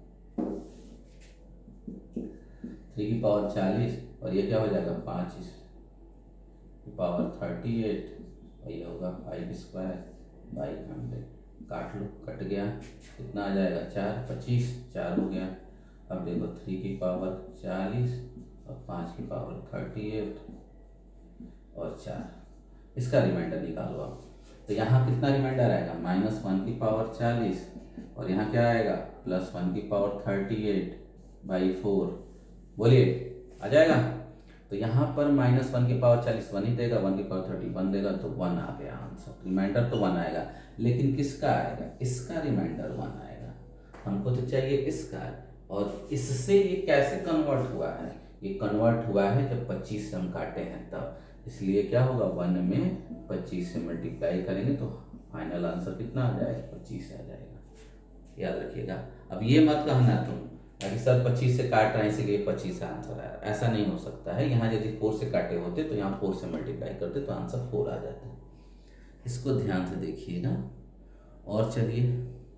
3 की पावर 40 और ये क्या हो जाएगा, 5 की पावर 38, और ये होगा 5² 100। काट लो, कट गया, कितना आ जाएगा, 4, 25, 4 हो गया। अब देखो 3 की पावर 40 और 5 की पावर 38 और 4, इसका रिमाइंडर निकालो आप। तो यहाँ कितना रिमाइंडर आएगा, -1 की पावर 40 और यहाँ क्या आएगा, +1 की पावर 38/4। बोलिए आ जाएगा? तो यहाँ पर -1 की पावर 40 1 ही देगा, 1 की पावर 31 देगा, तो 1 आ गया आंसर। रिमाइंडर तो 1 आएगा, लेकिन किसका आएगा? इसका रिमाइंडर 1 आएगा। हमको तो चाहिए इसका। और इससे ये कैसे कन्वर्ट हुआ है? ये कन्वर्ट हुआ है जब 25 से हम काटे हैं तब, इसलिए क्या होगा, 1 में 25 से मल्टीप्लाई करेंगे तो फाइनल आंसर कितना आ जाएगा, 25 आ जाएगा। याद रखिएगा। अब ये मत कहना तुम अभी सर 25 से काट रहे हैं इसीलिए 25 आंसर आया, ऐसा नहीं हो सकता है। यहाँ यदि 4 से काटे होते तो यहाँ 4 से मल्टीप्लाई करते तो आंसर 4 आ जाता। इसको ध्यान से देखिएगा। और चलिए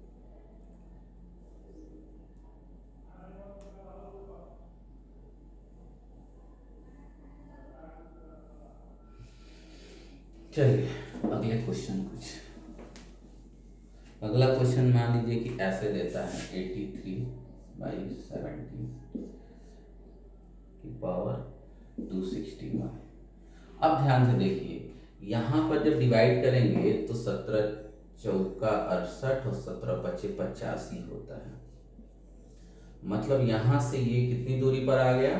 अगले क्वेश्चन अगला क्वेश्चन मान लीजिए कि ऐसे देता है 83/70 की पावर 261। अब ध्यान से देखिए, यहाँ पर जब डिवाइड करेंगे तो 17 चौका 68 और 17 पचे 85 होता है। मतलब यहाँ से ये कितनी दूरी पर आ गया,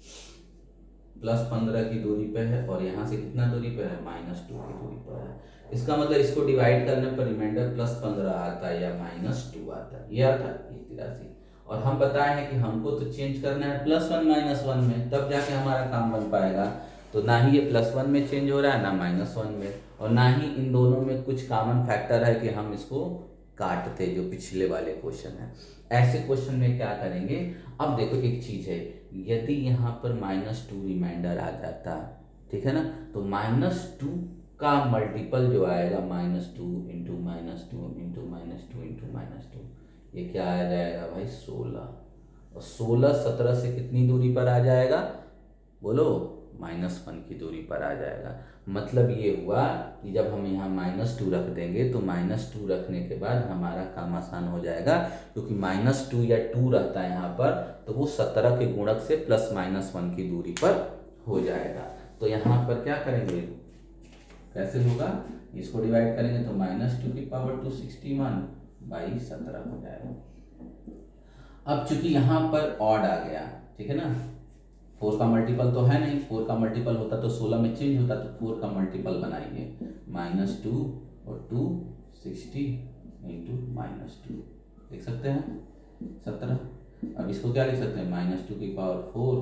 +15 की दूरी पे है, और यहाँ से कितना दूरी पे है, -2 की दूरी पर है। इसका मतलब इसको डिवाइड करने पर रिमाइंडर +15 आता है या -2 आता है। ये आता है 83। और हम बताए हैं कि हमको तो चेंज करना है +1 -1 में, तब जाके हमारा काम बन पाएगा। तो ना ही ये +1 में चेंज हो रहा है, ना -1 में, और ना ही इन दोनों में कुछ कॉमन फैक्टर है कि हम इसको काटते, जो पिछले वाले क्वेश्चन है। ऐसे क्वेश्चन में क्या करेंगे, अब देखो एक चीज है, यदि यहाँ पर -2 रिमाइंडर आ जाता, ठीक है ना, तो -2 का मल्टीपल जो आएगा, -2 × -2 × -2 × -2, ये क्या आ जाएगा भाई, 16। और 16 17 से कितनी दूरी पर आ जाएगा, बोलो, -1 की दूरी पर आ जाएगा। मतलब ये हुआ कि जब हम यहाँ -2 रख देंगे तो -2 रखने के बाद हमारा काम आसान हो जाएगा, क्योंकि -2 या 2 रहता है यहाँ पर, तो वो 17 के गुणक से +-1 की दूरी पर हो जाएगा। तो यहाँ पर क्या करेंगे, कैसे होगा, इसको डिवाइड करेंगे तो -2 की पावर 261/17 हो जाएगा। अब चूंकि यहाँ पर ऑड आ गया, ठीक है ना, 4 का मल्टीपल तो है नहीं, 4 का मल्टीपल होता तो 16 में चेंज होता, तो 4 का मल्टीपल बनाइए, -2 और 260 × -2 लिख सकते हैं 17। अब इसको क्या लिख सकते हैं, -2 की पावर 4,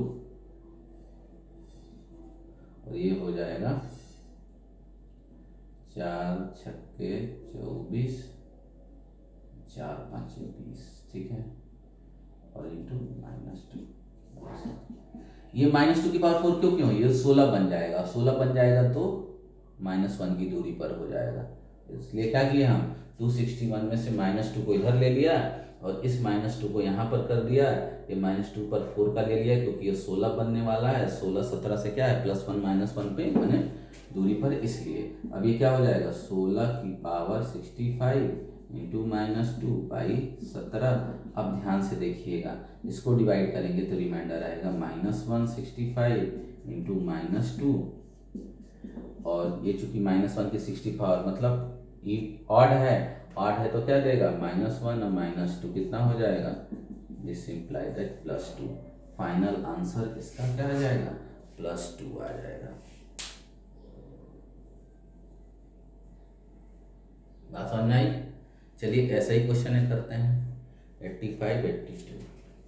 और ये हो जाएगा 4 छक्के 24, 4 5 20, ठीक है। और इंटू -2। ये -2 की पावर 4 क्यों ये 16 बन जाएगा, 16 बन जाएगा तो -1 की दूरी पर हो जाएगा। इसलिए क्या किया हम 261 में से -2 को इधर ले लिया और इस -2 को यहाँ पर कर दिया। ये -2 पर 4 का ले लिया क्योंकि ये 16 बनने वाला है। 16 17 से क्या है +1 -1 पे बने दूरी पर, इसलिए अब ये क्या हो जाएगा 16 की पावर 65 इंटू -2/17। अब ध्यान से देखिएगा, इसको डिवाइड करेंगे तो रिमाइंडर आएगा -165 इंटू -2, और ये चूंकि -1 की 60 पावर मतलब ये ऑड है तो क्या देगा -1 और -2 कितना हो जाएगा, this imply that +2। Final answer इसका क्या आ जाएगा +2 आ जाएगा। बात समझ में आई? चलिए ऐसा ही क्वेश्चन करते हैं 85 82।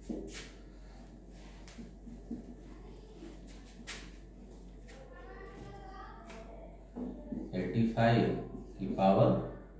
85 की पावर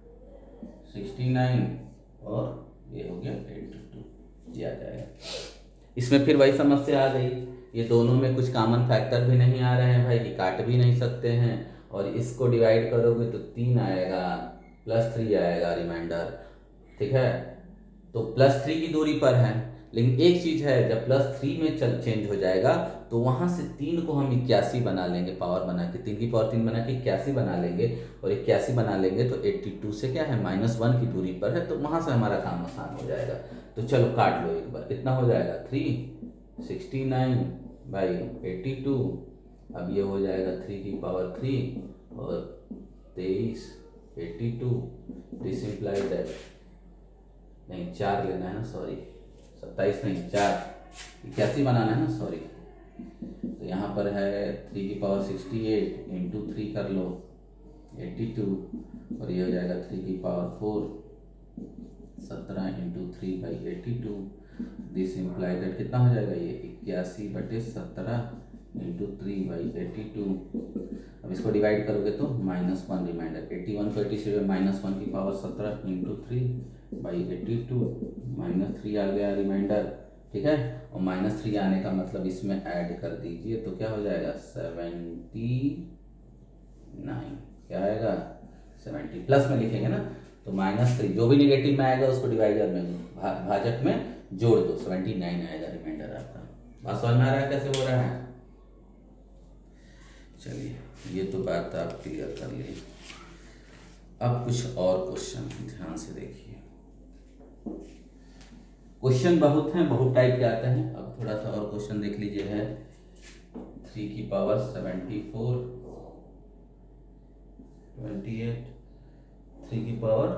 69 और ये हो गया 82, ये आ जाएगा। इसमें फिर वही समस्या आ गई, ये दोनों में कुछ कॉमन फैक्टर भी नहीं आ रहे हैं भाई, ये काट भी नहीं सकते हैं, और इसको डिवाइड करोगे तो 3 आएगा, +3 आएगा रिमाइंडर, ठीक है। तो +3 की दूरी पर है, लेकिन एक चीज है जब +3 में चेंज हो जाएगा तो वहां से 3 को हम 81 बना लेंगे, पावर बना के 3 की पावर 3 बना के 81 बना लेंगे, और 81 बना लेंगे तो 82 से क्या है -1 की दूरी पर है, तो वहां से हमारा काम आसान हो जाएगा। तो चलो काट लो एक बार, कितना हो जाएगा 369/82। अब ये हो जाएगा 3 की पावर 3 और 23 82, दिस इंप्लाई दैट नहीं 4 लेना है ना, सॉरी 27 नहीं 4 81 बनाना है ना, सॉरी। तो यहाँ पर है 3 की पावर 68 इंटू 3 कर लो 82, और ये हो जाएगा 3 की power 4 17 into 3/82, this imply that कितना हो जाएगा ये 81/17 इंटू 3/82। अब इसको डिवाइड करोगे तो -1 रिमाइंडर, 81 को 80 में -1 की पावर 17 इंटू 3/82 -3 आ गया रिमाइंडर, ठीक है। और -3 आने का मतलब इसमें ऐड कर दीजिए तो क्या हो जाएगा 79, क्या आएगा 70, प्लस में लिखेंगे ना तो -3 जो भी नेगेटिव में आएगा उसको डिवाइडर में भाजक में जोड़ दो, 79 आएगा रिमाइंडर आपका। बात समझ में आ रहा है कैसे हो रहा है? चलिए ये तो बात आप क्लियर कर ली। अब कुछ और क्वेश्चन ध्यान से देखिए, क्वेश्चन बहुत हैं, बहुत टाइप के आते हैं। अब थोड़ा सा और क्वेश्चन देख लीजिए, है 3 की पावर 74 28 3 की पावर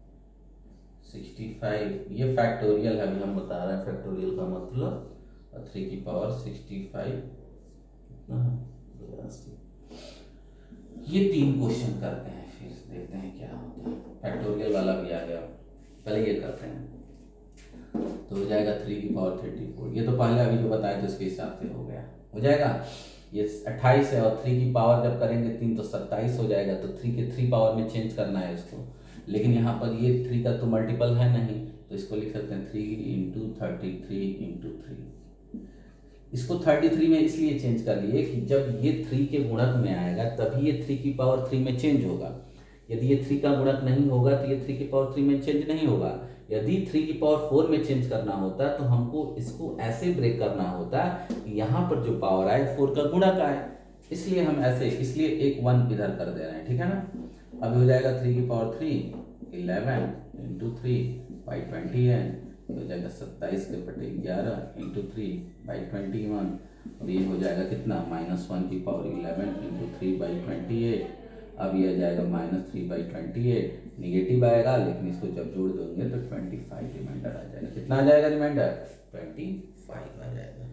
65, ये फैक्टोरियल है, अभी हम बता रहे हैं फैक्टोरियल का मतलब। 3 की पावर 65 कितना है 82। ये 3 क्वेश्चन करते हैं, फिर देखते हैं क्या होता है। फैक्टोरियल वाला भी आ गया, पहले ये करते हैं तो हो जाएगा 3 की पावर 34। ये तो पहले अभी जो बताया तो उसके हिसाब से हो गया, हो जाएगा। ये 28 है और 3 की पावर जब करेंगे 3 तो 27 हो जाएगा, तो 3 के 3 पावर में चेंज करना है इसको, लेकिन यहाँ पर ये 3 का तो मल्टीपल है नहीं, तो इसको लिख सकते हैं 3 इंटू 33 इंटू 3। इसको 33 में इसलिए चेंज कर लिए कि जब ये 3 के गुणक में आएगा तभी ये 3 की पावर 3 में चेंज होगा। यदि ये 3 का गुणक नहीं होगा तो ये 3 की पावर 3 में चेंज नहीं होगा। यदि 3 की पावर 4 में चेंज करना होता तो हमको इसको ऐसे ब्रेक करना होता कि यहाँ पर जो पावर आए 4 का गुणक आए, इसलिए हम ऐसे, इसलिए एक 1 इधर कर दे रहे हैं, ठीक है ना। अब हो जाएगा 3 की पावर 3 11 इंटू 3/20 हो जाएगा 27/11 इंटू 3/21, और ये हो जाएगा कितना -1 की पावर 11 इंटू 3/28। अब ये आ जाएगा -3/28, निगेटिव आएगा लेकिन इसको जब जोड़ दोगे तो 25 रिमाइंडर आ जाएगा। कितना आ जाएगा रिमाइंडर 25 आ जाएगा।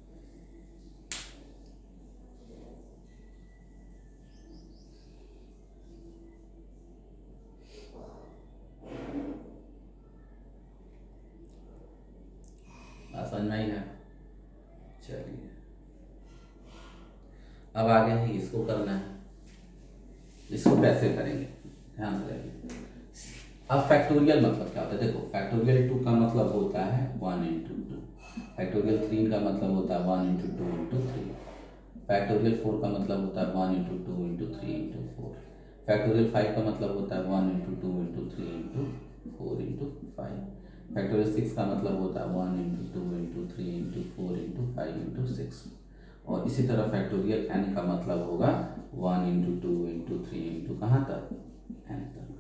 समझ में आई है? चलिए अब आगे है इसको करना है, इसको कैसे करेंगे ध्यान से रखिए। अब फैक्टोरियल मतलब क्या होता है, देखो फैक्टोरियल 2 का मतलब होता है 1 इंटू 2, फैक्टोरियल 3 का मतलब होता है 1 इंटू 2 इंटू 3। फैक्टोरियल 4 का मतलब होता है 1 इंटू 2 इंटू 3 इंटू 4। फैक्टोरियल 5 का मतलब होता है 1 into 2 into 3 into 4 into 5। Factorial 6 का मतलब होता है 1 into 2 into 3 into 4 into 5 into 6। और इसी तरह फैक्टोरियल n का मतलब होगा 1 इंटू 2 इंटू 3 इंटू कहाँ तक, n तक।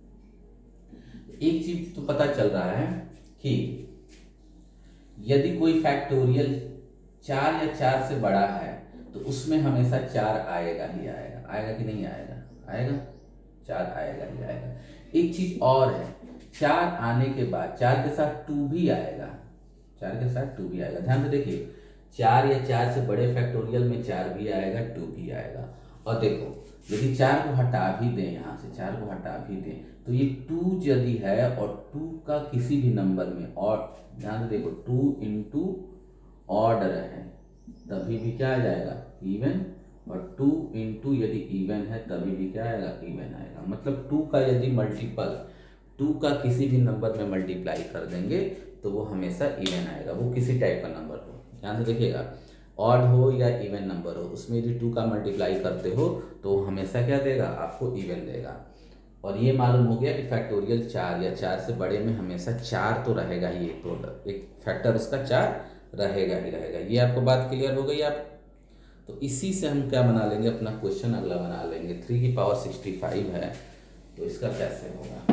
एक चीज तो पता चल रहा है कि यदि कोई फैक्टोरियल 4 या 4 से बड़ा है तो उसमें हमेशा 4 आएगा ही आएगा। आएगा कि नहीं आएगा? आएगा, 4 आएगा ही आएगा। एक चीज और है, 4 आने के बाद 4 के साथ 2 भी आएगा। 4 के साथ 2 भी आएगा। ध्यान से देखिए, 4 या 4 से बड़े फैक्टोरियल में 4 भी आएगा, 2 भी आएगा। और देखो यदि 4 को हटा भी दें, यहाँ से 4 को हटा भी दें तो ये 2 यदि है और 2 का किसी भी नंबर में, और ध्यान से देखो 2 इंटू ऑर्डर है तभी भी क्या आ जाएगा, इवन। और 2 इंटू यदि इवन है तभी भी क्या आएगा, इवन आएगा। मतलब 2 का यदि मल्टीपल 2 का किसी भी नंबर में मल्टीप्लाई कर देंगे तो वो हमेशा इवन आएगा, वो किसी टाइप का नंबर हो। ध्यान से देखिएगा, ऑड हो या इवन नंबर हो, उसमें यदि 2 का मल्टीप्लाई करते हो तो हमेशा क्या देगा, आपको इवन देगा। और ये मालूम हो गया कि फैक्टोरियल 4 या 4 से बड़े में हमेशा 4 तो रहेगा ही, एक प्रोडक्ट एक फैक्टर उसका 4 रहेगा ही रहेगा। ये आपको बात क्लियर हो गई आप? तो इसी से हम क्या बना लेंगे, अपना क्वेश्चन अगला बना लेंगे। 3 की पावर 65 है तो इसका कैसे होगा।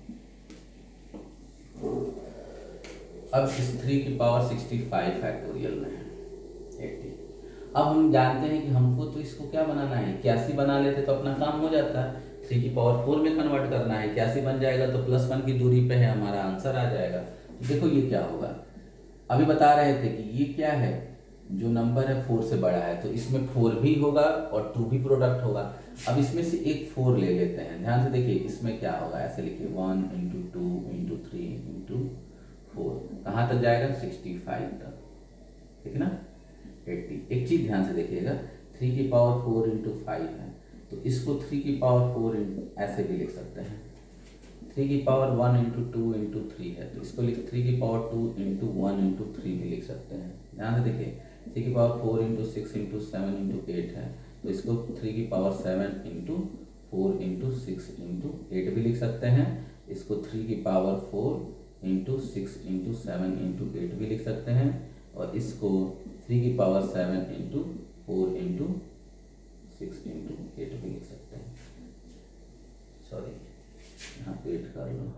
अब इस 3 की पावर 65 फैक्टोरियल में है 80। अब हम जानते हैं कि हमको तो इसको क्या बनाना है, 81 बना लेते तो अपना काम हो जाता है। 3 की पावर 4 में कन्वर्ट करना है, 81 बन जाएगा तो +1 की दूरी पे है, हमारा आंसर आ जाएगा। तो देखो ये क्या होगा, अभी बता रहे थे कि ये क्या है, जो नंबर है 4 से बड़ा है तो इसमें 4 भी होगा और 2 भी प्रोडक्ट होगा। अब इसमें से एक 4 ले लेते हैं। ध्यान से देखिए इसमें क्या होगा, ऐसे लिखिए 1 इंटू 2 इंटू 3 इंटू 4, कहाँ तक जाएगा, 65 तक, ठीक है ना, 80। एक चीज ध्यान से देखिएगा, 3 की पावर 4 इंटू 5 है तो इसको 3 की पावर 4 ऐसे भी लिख सकते हैं। 3 की पावर 1 इंटू 2 इंटू 3 है तो इसको लिख 3 की पावर 2 इंटू 1 इंटू 3 भी लिख सकते हैं। ध्यान से देखिए 3 की पावर 4 इंटू 6 इंटू 7 इंटू 8 है तो इसको 3 की पावर 7 इंटू 4 इंटू 6 इंटू 8 भी लिख सकते हैं। इसको 3 की पावर 4 इंटू 6 इंटू 7 इंटू 8 भी लिख सकते हैं। और इसको 3 की पावर 7 इंटू 4 इंटू 6 इंटू 8 भी लिख सकते हैं। सॉरी, यहाँ पे 8 कर लो।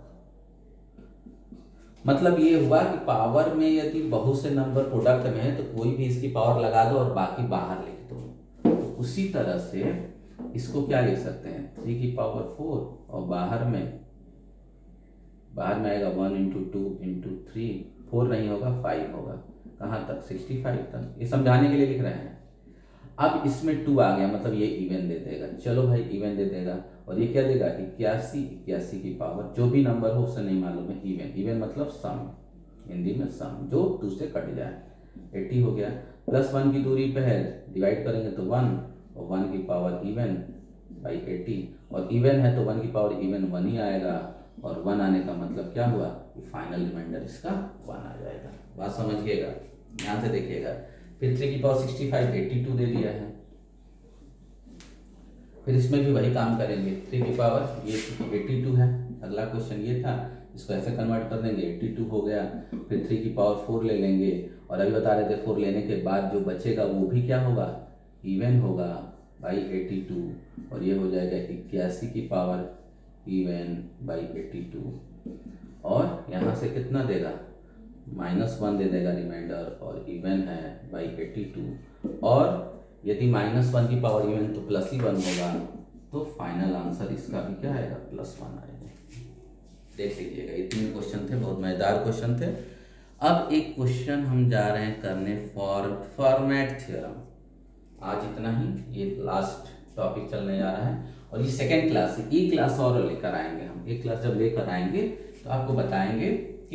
मतलब ये हुआ कि पावर में यदि बहुत से नंबर प्रोडक्ट में है तो कोई भी इसकी पावर लगा दो और बाकी बाहर लिख दो। तो उसी तरह से इसको क्या लिख सकते हैं, 3 की पावर 4 और बाहर में आएगा 1 इंटू 2 इंटू 3, 4 नहीं होगा 5 होगा, कहाँ तक, 65 तक। ये समझाने के लिए लिख रहे हैं। अब इसमें 2 आ गया मतलब ये इवन दे देगा, चलो भाई इवन दे देगा। और ये क्या देगा, 81 की पावर, जो भी नंबर हो उससे नहीं मालूम है, इवन। इवन मतलब सम, हिंदी में सम, जो 2 से कट जाए। 80 हो गया, +1 की दूरी पे है, डिवाइड करेंगे तो 1, और 1 की पावर इवन बाई 80, और इवन है तो 1 की पावर इवन 1 ही आएगा। और 1 आने का मतलब क्या हुआ कि फाइनल रिमाइंडर इसका 1 आ जाएगा। बात समझिएगा, ध्यान से देखिएगा। फिर 3 की पावर 65 82 दे दिया है, फिर इसमें भी वही काम करेंगे। 3 की पावर ये 82 है, अगला क्वेश्चन ये था, इसको ऐसे कन्वर्ट कर देंगे, 82 हो गया। फिर 3 की पावर 4 ले लेंगे, और अभी बता रहे थे 4 लेने के बाद जो बचेगा वो भी क्या होगा, इवन होगा बाई 82, और ये हो जाएगा 81 की पावर इवन बाई 82। और यहाँ से कितना देगा, -1 दे देगा रिमाइंडर, और इवन है बाई 82। और यदि -1 की पावर इवन तो +1 होगा, तो फाइनल आंसर इसका भी क्या आएगा, +1 आएगा। देख लीजिएगा, ये 3 क्वेश्चन थे, बहुत मजेदार क्वेश्चन थे। अब एक क्वेश्चन हम जा रहे हैं करने फॉर्मेट थ्योरम। आज इतना ही, ये लास्ट टॉपिक चलने जा रहा है, और ये सेकेंड क्लास है। एक क्लास और लेकर आएंगे हम, एक क्लास जब लेकर आएंगे तो आपको बताएंगे कि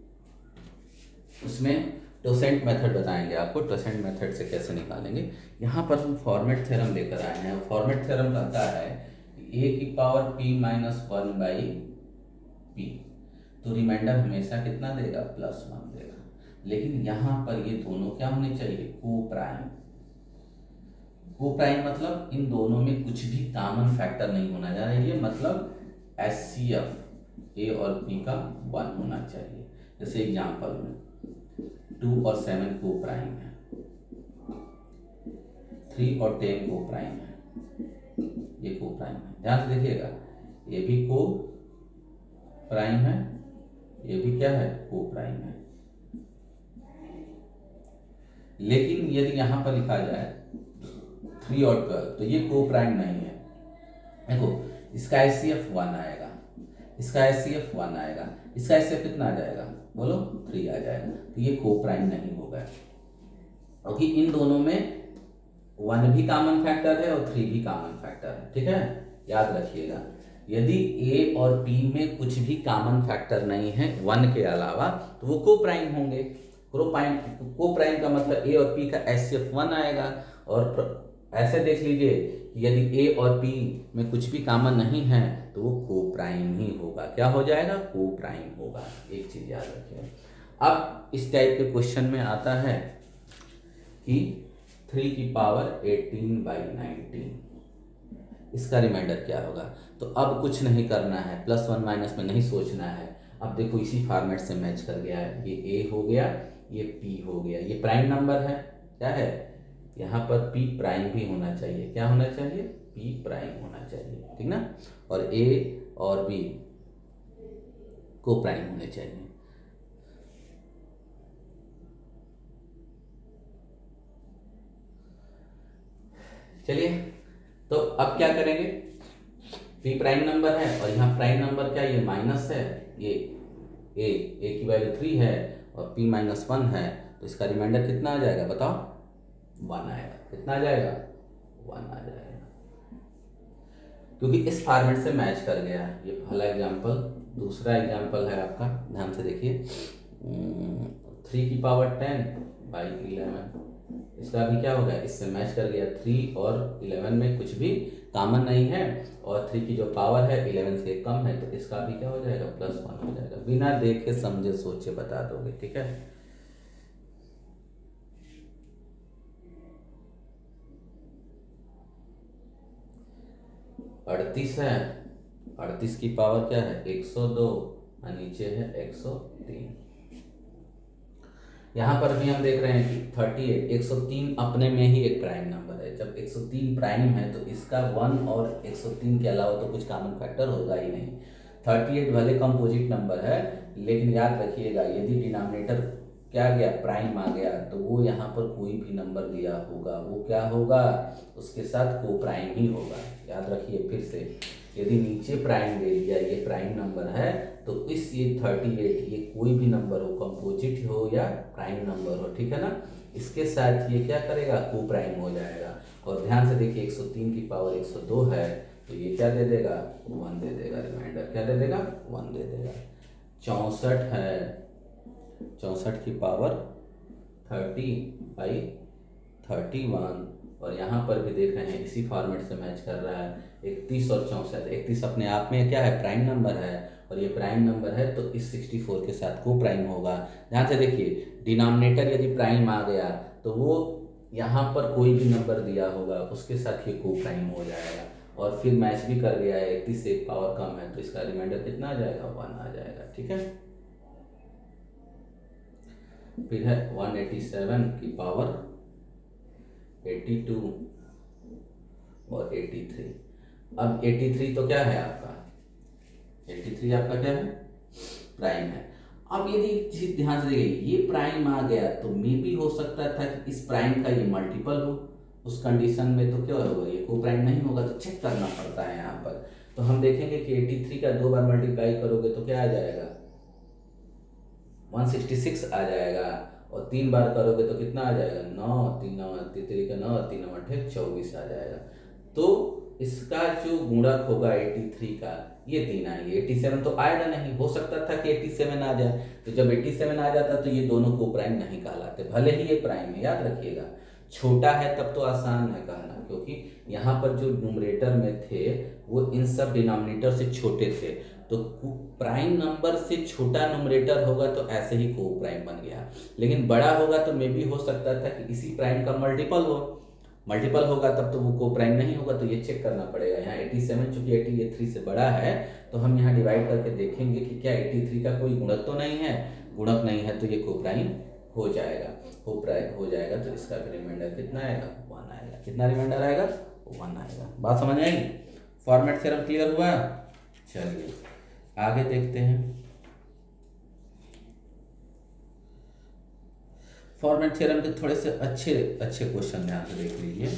उसमें डोसेंट मेथड बताएंगे आपको, डोसेंट मेथड से कैसे निकालेंगे। यहाँ पर हम फॉर्मेट थ्योरम लेकर आए हैं। फॉर्मेट थ्योरम कहता है कि a की पावर p - 1 बाई p, तो रिमाइंडर हमेशा कितना देगा, +1 देगा। लेकिन यहाँ पर ये दोनों क्या होने चाहिए, को प्राइम। को प्राइम मतलब इन दोनों में कुछ भी कॉमन फैक्टर नहीं होना चाहिए, मतलब HCF A और B का 1 होना चाहिए। जैसे एग्जांपल में 2 और 7 को प्राइम है, 3 और 10 को प्राइम है, ये को प्राइम है। ध्यान से देखिएगा, ये भी को प्राइम है, ये भी क्या है, को प्राइम है। लेकिन यदि यहां पर लिखा जाए 3 और 12 तो ये को प्राइम नहीं है। देखो, इसका HCF 1 आएगा, इसका HCF 1 आएगा, इसका HCF कितना आ जाएगा, बोलो 3 आ जाएगा। तो ये को प्राइम नहीं होगा, क्योंकि इन दोनों में 1 भी कॉमन फैक्टर है और 3 भी कॉमन फैक्टर है। ठीक है, याद रखिएगा, यदि A और P में कुछ भी कॉमन फैक्टर नहीं है 1 के अलावा, तो वो को प्राइम होंगे। को प्राइम का मतलब A और P का HCF 1 आएगा। और ऐसे देख लीजिए, यदि A और P में कुछ भी कॉमन नहीं है तो वो को प्राइम ही होगा। क्या हो जाएगा, को प्राइम होगा। एक चीज याद रखिए। अब इस टाइप के क्वेश्चन में आता है कि 3 की पावर 18/19, इसका रिमाइंडर क्या होगा। तो अब कुछ नहीं करना है, +1 माइनस में नहीं सोचना है। अब देखो इसी फॉर्मेट से मैच कर गया है, ये A हो गया, ये P हो गया, ये प्राइम नंबर है, क्या है, यहाँ पर P प्राइम भी होना चाहिए। क्या होना चाहिए, P प्राइम होना चाहिए, ठीक ना। और A और B को प्राइम होने चाहिए। चलिए, तो अब क्या करेंगे, P प्राइम नंबर है और यहाँ प्राइम नंबर क्या, ये माइनस है, ये A की वैल्यू 3 है और P -1 है, तो इसका रिमाइंडर कितना आ जाएगा, बताओ, 1 आएगा। कितना आ जाएगा, 1 आ जाएगा, क्योंकि इस फॉर्मेट से मैच कर गया। ये पहला एग्जांपल। दूसरा एग्जांपल है आपका, ध्यान से देखिए, 3 की पावर 10/11, इसका भी क्या हो गया, इससे मैच कर गया। 3 और 11 में कुछ भी कॉमन नहीं है और 3 की जो पावर है 11 से कम है, तो इसका भी क्या हो जाएगा, +1 हो जाएगा। बिना देखे समझे सोचे बता दोगे, ठीक है। अड़तीस है, 38 की पावर क्या है, 102 और नीचे है 103। यहाँ पर भी हम देख रहे हैं कि 38, 103 अपने में ही एक प्राइम नंबर है। जब 103 प्राइम है तो इसका 1 और 103 के अलावा तो कुछ कॉमन फैक्टर होगा ही नहीं। 38 भले कंपोजिट नंबर है, लेकिन याद रखिएगा, यदि डिनोमिनेटर क्या गया, प्राइम आ गया, तो वो यहाँ पर कोई भी नंबर दिया होगा, वो क्या होगा, उसके साथ को प्राइम ही होगा। याद रखिए फिर से, यदि नीचे प्राइम दे दिया, ये प्राइम नंबर है, तो इस ये 38, ये कोई भी नंबर हो, कंपोजिट हो या प्राइम नंबर हो, ठीक है ना, इसके साथ ये क्या करेगा, को प्राइम हो जाएगा। और ध्यान से देखिए, 103 की पावर 102 है, तो ये क्या दे देगा, 1 दे देगा। रिमाइंडर क्या दे देगा, 1 दे देगा। 64 है, 64 की पावर 30/31, और यहाँ पर भी देख रहे हैं इसी फॉर्मेट से मैच कर रहा है। 31 और 64, 31 अपने आप में क्या है, प्राइम नंबर है, और ये प्राइम नंबर है तो इस 64 के साथ को प्राइम होगा। ध्यान से देखिए, डिनोमिनेटर यदि प्राइम आ गया तो वो यहाँ पर कोई भी नंबर दिया होगा, उसके साथ ये को प्राइम हो जाएगा। और फिर मैच भी कर गया है, 31 से एक पावर कम है, तो इसका रिमाइंडर कितना आ जाएगा, 1 आ जाएगा, ठीक है। फिर है 187 की पावर 82 और 83। अब 83 तो क्या है आपका, 83 आपका क्या है, प्राइम है। अब यदि ध्यान से देखिए, ये प्राइम आ गया तो मे भी हो सकता था कि इस प्राइम का ये मल्टीपल हो, उस कंडीशन में तो क्या होगा, ये को प्राइम नहीं होगा, तो चेक करना पड़ता है यहाँ पर। तो हम देखेंगे कि 83 का 2 बार मल्टीप्लाई करोगे तो क्या आ जाएगा, 166 आ जाएगा, और 3 बार करोगे तो कितना आ जाएगा, 9, 3 3 का 9, 3 9 24 आ जाएगा। तो इसका जो गुणक होगा 83 का, ये 3 आएंगे। 87 तो आएगा नहीं, हो सकता था कि 87 आ जाए, तो जब 87 आ जाता तो ये दोनों को प्राइम नहीं कहलाते, भले ही ये प्राइम है। याद रखिएगा, छोटा है तब तो आसान है कहना, क्योंकि यहाँ पर जो न्यूमरेटर में थे वो इन सब डिनोमिनेटर से छोटे थे, तो प्राइम नंबर से छोटा न्यूमरेटर होगा तो ऐसे ही को प्राइम बन गया, लेकिन बड़ा होगा तो मे भी हो सकता था कि इसी प्राइम का मल्टीपल होगा तब तो वो को प्राइम नहीं होगा। तो ये चेक करना पड़ेगा। यहाँ 87 चूंकि 83 से बड़ा है तो हम यहाँ डिवाइड करके देखेंगे कि क्या 83 का कोई गुणक तो नहीं है। गुणक नहीं है तो ये को प्राइम हो जाएगा। को प्राइम हो जाएगा तो इसका रिमाइंडर कितना आएगा, 1 आएगा। कितना रिमाइंडर आएगा, 1 आएगा। बात समझ आएगी? फॉर्मेट थ्योरम क्लियर हुआ? चलिए आगे देखते हैं। फॉर्मेट थ्योरम के थोड़े से अच्छे क्वेश्चन ध्यान से देख लीजिए,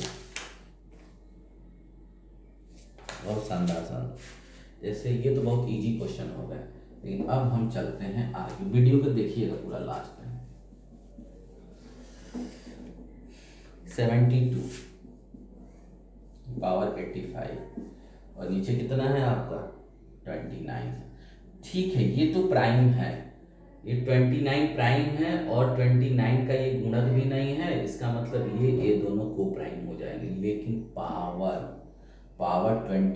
बहुत शानदार। जैसे ये तो बहुत इजी क्वेश्चन हो गया, लेकिन अब हम चलते हैं आगे। वीडियो को देखिएगा पूरा लास्ट में। 72 पावर 85 और नीचे कितना है आपका 29। ठीक है, ये तो प्राइम है, ये 29 प्राइम है और 29 का ये गुणक भी नहीं है। इसका मतलब ये दोनों को प्राइम हो जाएंगे। लेकिन पावर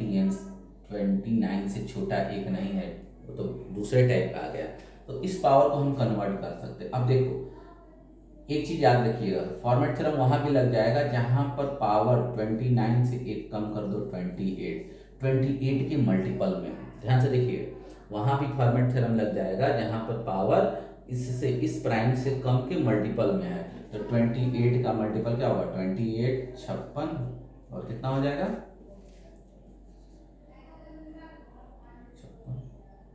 29 से छोटा एक नहीं है, वो तो दूसरे टाइप का आ गया। तो इस पावर को हम कन्वर्ट कर सकते हैं। अब देखो एक चीज याद रखिएगा, फॉर्मेट थ्योरम वहां भी लग जाएगा जहां पर पावर 29 से एक कम कर दो 28 के मल्टीपल में। ध्यान से देखिए, वहां भी फॉर्मेट थ्योरम लग जाएगा जहां पर पावर इससे इस प्राइम से कम के मल्टीपल में है। तो 28 का मल्टीपल क्या होगा, 28 56 और कितना हो जाएगा 56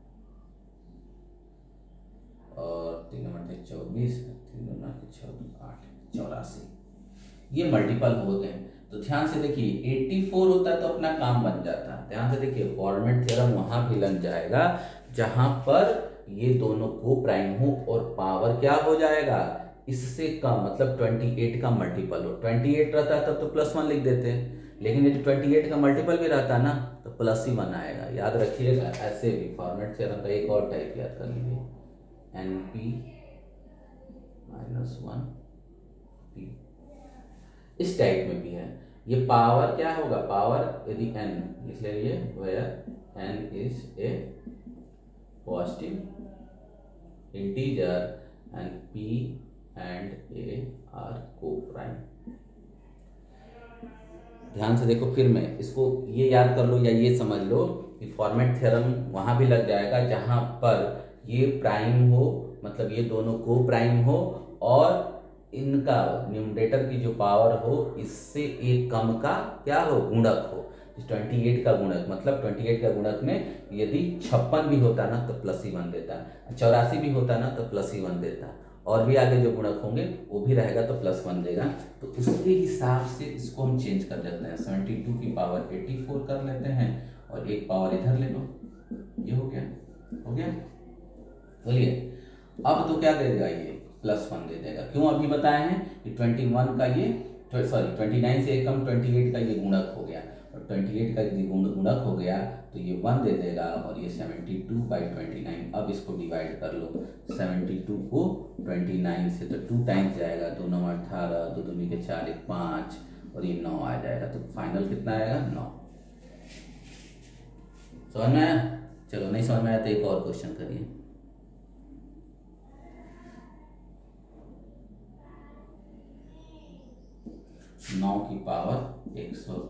और 3 नंबर 24 3 नंबर 8 84। ये मल्टीपल हो गए। तो ध्यान से देखिए 84 होता है तो अपना काम बन जाता है। ध्यान से देखिए फॉर्मेट थ्योरम वहां भी लग जाएगा जहां पर ये दोनों को प्राइम हो और पावर क्या हो जाएगा इससे कम, मतलब 28 का मल्टीपल हो। 28 रहता है तब तो +1 लिख देते हैं, लेकिन यदि 28 का मल्टीपल भी रहता है ना तो +1 आएगा। याद रखिएगा। ऐसे भी फॉर्मेट थ्योरम का एक और टाइप याद कर लीजिए, NP -1 P। इस टाइप में भी है। ये पावर क्या होगा, पावर यदि n लिख लीजिए, where n is a positive integer and p and a are coprime. ध्यान से देखो, फिर मैं इसको ये याद कर लो या ये समझ लो कि फॉर्मेट थ्योरम वहां भी लग जाएगा जहां पर ये प्राइम हो, मतलब ये दोनों को प्राइम हो और इनका न्यूमरेटर की जो पावर हो इससे एक कम का क्या हो, गुणक हो। 28 का गुणक, मतलब 28 का गुणक में यदि 56 भी होता ना तो +1 देता, 84 भी होता ना तो +1 देता, और भी आगे जो गुणक होंगे वो भी रहेगा तो +1 देगा। तो उसके हिसाब से इसको हम चेंज कर देते हैं। 72 की पावर 84 कर लेते हैं और एक पावर इधर ले लो। ये हो गया बोलिए। अब तो क्या दे देगा, ये +1 दे देगा। क्यों, अभी बताए हैं कि 21 का ये 29 से एक कम 28 का ये गुणक हो गया, और 28 का यदि गुणक हो गया तो ये 1 दे देगा और ये 72/29। अब इसको डिवाइड कर लो, 72 को 29 से तो 2 टाइम्स जाएगा, 2 9 18, 2 दूनी के 4 1 5 और ये 9 आ जाएगा। तो फाइनल कितना आएगा, 9। समझ में आया? चलो नहीं समझ में आया तो एक और क्वेश्चन करिए। 9 की पावर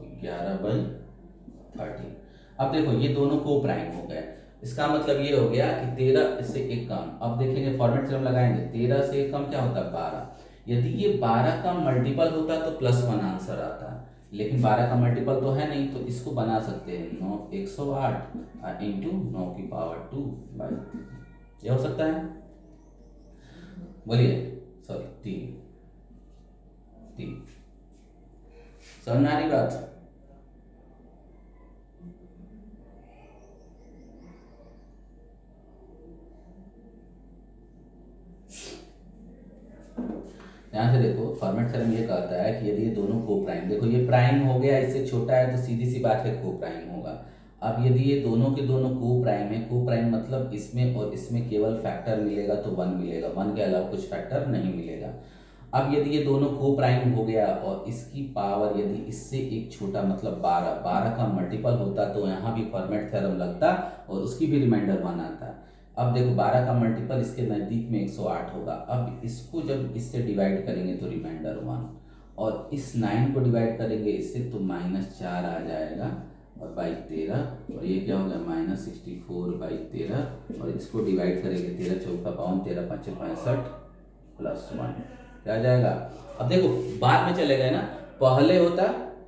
111/13। अब देखो ये दोनों को प्राइम हो गए। इसका मतलब ये हो गया कि 13 से एक कम। अब देखेंगे फॉर्मेट थ्योरम लगाएंगे, 13 से एक कम क्या होता है, 12। यदि ये 12 का मल्टीपल होता तो +1 आंसर आता, लेकिन 12 का मल्टीपल तो है नहीं, तो इसको बना सकते हैं 9 108 इंटू 9 की पावर 2/3। ये हो सकता है, बोलिए। सॉरी 3। समझ में आ रही बात? ध्यान से देखो, फॉर्मेट थ्योरम ये कहता है कि यदि ये दोनों को प्राइम, देखो ये प्राइम हो गया, इससे छोटा है तो सीधी सी बात है को प्राइम होगा। अब यदि ये दोनों के दोनों को प्राइम है, को प्राइम मतलब इसमें और इसमें केवल फैक्टर मिलेगा तो 1 मिलेगा, 1 के अलावा कुछ फैक्टर नहीं मिलेगा। अब यदि ये दोनों को प्राइम हो गया और इसकी पावर यदि इससे एक छोटा मतलब 12 का मल्टीपल होता तो यहाँ भी फॉर्मेट थ्योरम लगता और उसकी भी रिमाइंडर 1 आता। अब देखो 12 का मल्टीपल इसके नज़दीक में 108 होगा। अब इसको जब इससे डिवाइड करेंगे तो रिमाइंडर 1 और इस 9 को डिवाइड करेंगे इससे तो -4 आ जाएगा और बाई 13 और ये क्या हो गया -64 बाई 13 और इसको डिवाइड करेंगे 13 चौका 52 13 5 65 +1 क्या आ जाएगा। अब देखो बाद में चले गए ना, पहले होता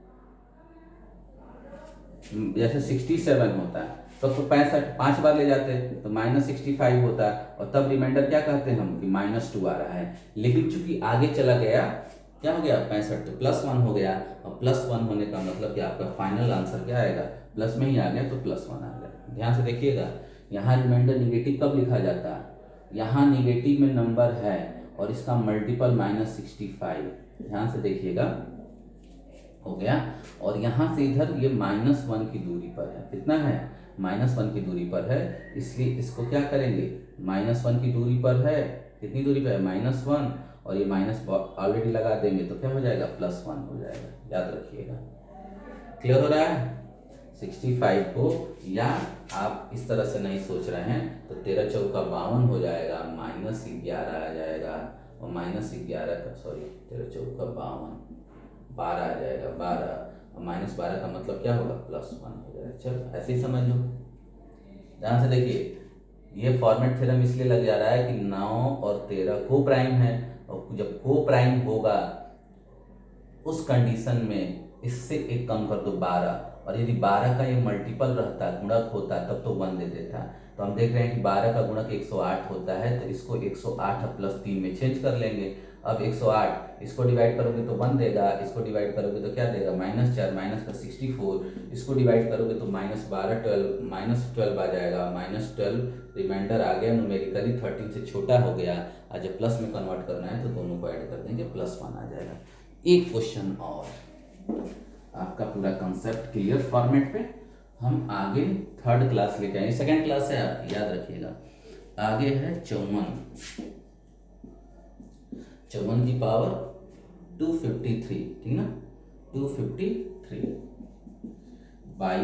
जैसे 67 होता है तो 65 5 बार ले जाते तो -65 होता और तब रिमाइंडर क्या कहते हैं हम कि -2 आ रहा है। लेकिन चूंकि आगे चला गया क्या हो गया 65 तो +1 हो गया और +1 होने का मतलब कि आपका फाइनल आंसर क्या आएगा प्लस में ही आ गया तो +1 आ गया। ध्यान से देखिएगा यहाँ रिमाइंडर निगेटिव कब लिखा जाता है, यहाँ निगेटिव में नंबर है और इसका मल्टीपल -65। ध्यान से देखिएगा हो गया और यहाँ से इधर ये -1 की दूरी पर है। कितना है -1 की दूरी पर है, इसलिए इसको क्या करेंगे -1 की दूरी पर है। कितनी दूरी पर है -1 और ये माइनस ऑलरेडी लगा देंगे तो क्या हो जाएगा +1 हो जाएगा। याद रखिएगा। क्लियर हो रहा है। 65 को या आप इस तरह से नहीं सोच रहे हैं तो 13 चौका 52 हो जाएगा -11 आ जाएगा और -11 का 13 चौका 52 12 आ जाएगा 12 और -12 का मतलब क्या होगा +1 हो जाएगा। चलो ऐसे ही समझ लो। ध्यान से देखिए ये फॉर्मेट थ्योरम इसलिए लग जा रहा है कि 9 और 13 को प्राइम है और जब को प्राइम होगा उस कंडीशन में इससे एक कम कर दो 12 और यदि 12 का ये मल्टीपल रहता गुणक होता तब तो 1 दे देता। तो हम देख रहे हैं कि 12 का गुणक 108 होता है तो इसको 108 + 3 में चेंज कर लेंगे। अब 108 इसको डिवाइड करोगे तो 1 देगा, इसको डिवाइड करोगे तो क्या देगा -4 माइनस का 64, इसको डिवाइड करोगे तो -12 आ जाएगा -12 रिमाइंडर आ गया न्यूमेरिकली 13 से छोटा हो गया। और जब प्लस में कन्वर्ट करना है तो दोनों को ऐड कर देंगे +1 आ जाएगा। एक क्वेश्चन और आपका पूरा कंसेप्ट क्लियर फॉर्मेट पे हम आगे थर्ड क्लास लेके आए। सेकंड क्लास है आपकी याद रखिएगा। आगे है 54 की पावर 253 ठीक ना 253 बाई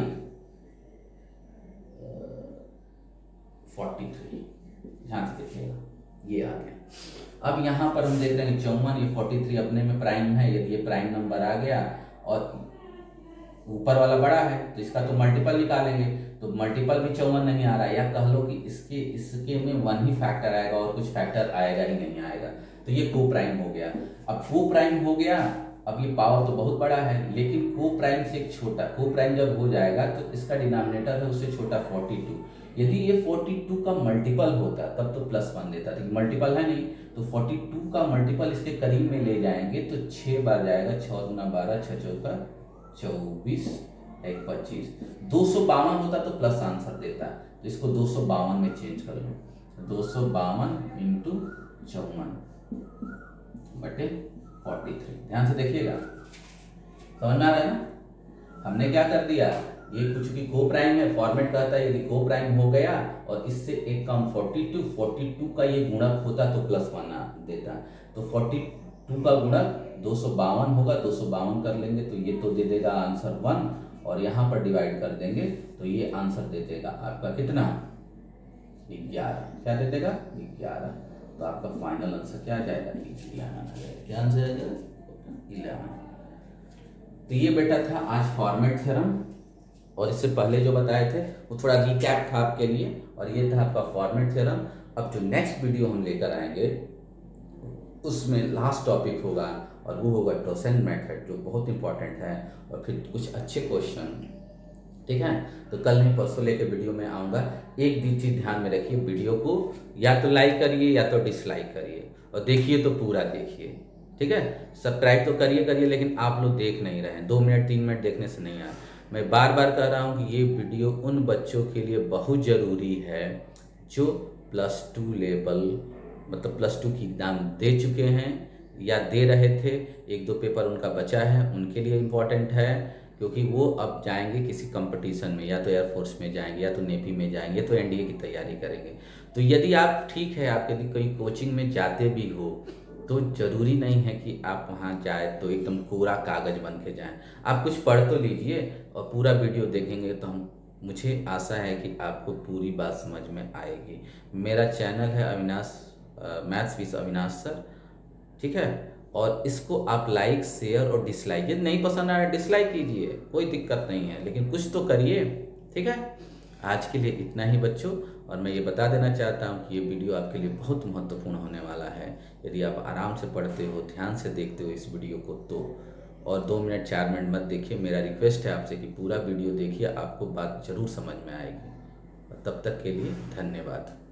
43। ध्यान से देखिएगा ये आ गया। अब यहाँ पर हम देख रहे हैं 54 ये 43 अपने में प्राइम है। यदि ये प्राइम नंबर आ गया और ऊपर वाला बड़ा है तो इसका तो मल्टीपल निकालेंगे तो मल्टीपल भी 54 नहीं आ रहा है, या कह लो कि इसके में 1 ही फैक्टर आएगा और कुछ फैक्टर आएगा ही नहीं आएगा तो ये को प्राइम हो गया। अब को प्राइम हो गया, अब ये पावर तो बहुत बड़ा है लेकिन को प्राइम से एक छोटा, को प्राइम जब हो जाएगा तो इसका डिनोमिनेटर है उससे छोटा 42। यदि ये 42 का मल्टीपल होता तब तो +1 देता था, मल्टीपल है नहीं तो 42 का मल्टीपल इसके करीब में ले जाएंगे तो 6 बार जाएगा 6 × 12 6 चौका 24 1 25। 252 होता तो प्लस आंसर देता तो इसको 252 में चेंज कर लो 252 × 54/43। ध्यान से देखिएगा समझ में आ रहा है ना। हमने क्या कर दिया ये कुछ भी को प्राइम है फॉर्मेट कहता है यदि को प्राइम हो गया और इससे एक कम 42 का ये गुणक होता तो +1 देता तो 42 का गुणक 252 होगा 252 कर लेंगे तो ये तो दे देगा आंसर 1 और यहाँ पर डिवाइड कर देंगे तो ये आंसर दे देगा आपका कितना 11। क्या दे देगा 11। तो आपका फाइनल आंसर क्या आ जाएगा 11। क्या आंसर आएगा 11। तो ये बेटा था आज फॉर्मेट थ्योरम और इससे पहले जो बताए थे वो थोड़ा रिकैप था आपके लिए और ये था आपका फॉर्मेट थ्योरम। अब जो नेक्स्ट वीडियो हम लेकर आएंगे उसमें लास्ट टॉपिक होगा और वो होगा टोसेन मेथड जो बहुत इंपॉर्टेंट है और फिर कुछ अच्छे क्वेश्चन। ठीक है तो कल नहीं परसों लेके वीडियो में आऊँगा। एक भी चीज़ ध्यान में रखिए वीडियो को या तो लाइक करिए या तो डिसलाइक करिए और देखिए तो पूरा देखिए। ठीक है सब्सक्राइब तो करिए लेकिन आप लोग देख नहीं रहे हैं 2 मिनट 3 मिनट देखने से नहीं आए। मैं बार बार कह रहा हूँ कि ये वीडियो उन बच्चों के लिए बहुत ज़रूरी है जो +2 लेवल मतलब +2 की एग्ज़ाम दे चुके हैं या दे रहे थे, 1-2 पेपर उनका बचा है उनके लिए इम्पॉर्टेंट है क्योंकि वो अब जाएंगे किसी कंपटीशन में या तो एयरफोर्स में जाएंगे या तो नेवी में जाएंगे तो एनडीए की तैयारी करेंगे। तो यदि आप ठीक है आप यदि कहीं कोचिंग में जाते भी हो तो ज़रूरी नहीं है कि आप वहाँ जाए तो एकदम कोरा कागज़ बन के जाएं। आप कुछ पढ़ तो लीजिए और पूरा वीडियो देखेंगे तो हम मुझे आशा है कि आपको पूरी बात समझ में आएगी। मेरा चैनल है Avinash maths with Avinash sir, ठीक है। और इसको आप लाइक शेयर और डिसलाइक, यदि नहीं पसंद आ रहा है डिसलाइक कीजिए, कोई दिक्कत नहीं है, लेकिन कुछ तो करिए, ठीक है। आज के लिए इतना ही बच्चों, और मैं ये बता देना चाहता हूँ कि ये वीडियो आपके लिए बहुत महत्वपूर्ण होने वाला है। यदि आप आराम से पढ़ते हो, ध्यान से देखते हो इस वीडियो को तो, और 2 मिनट 4 मिनट मत देखिए, मेरा रिक्वेस्ट है आपसे कि पूरा वीडियो देखिए, आपको बात ज़रूर समझ में आएगी। तब तक के लिए धन्यवाद।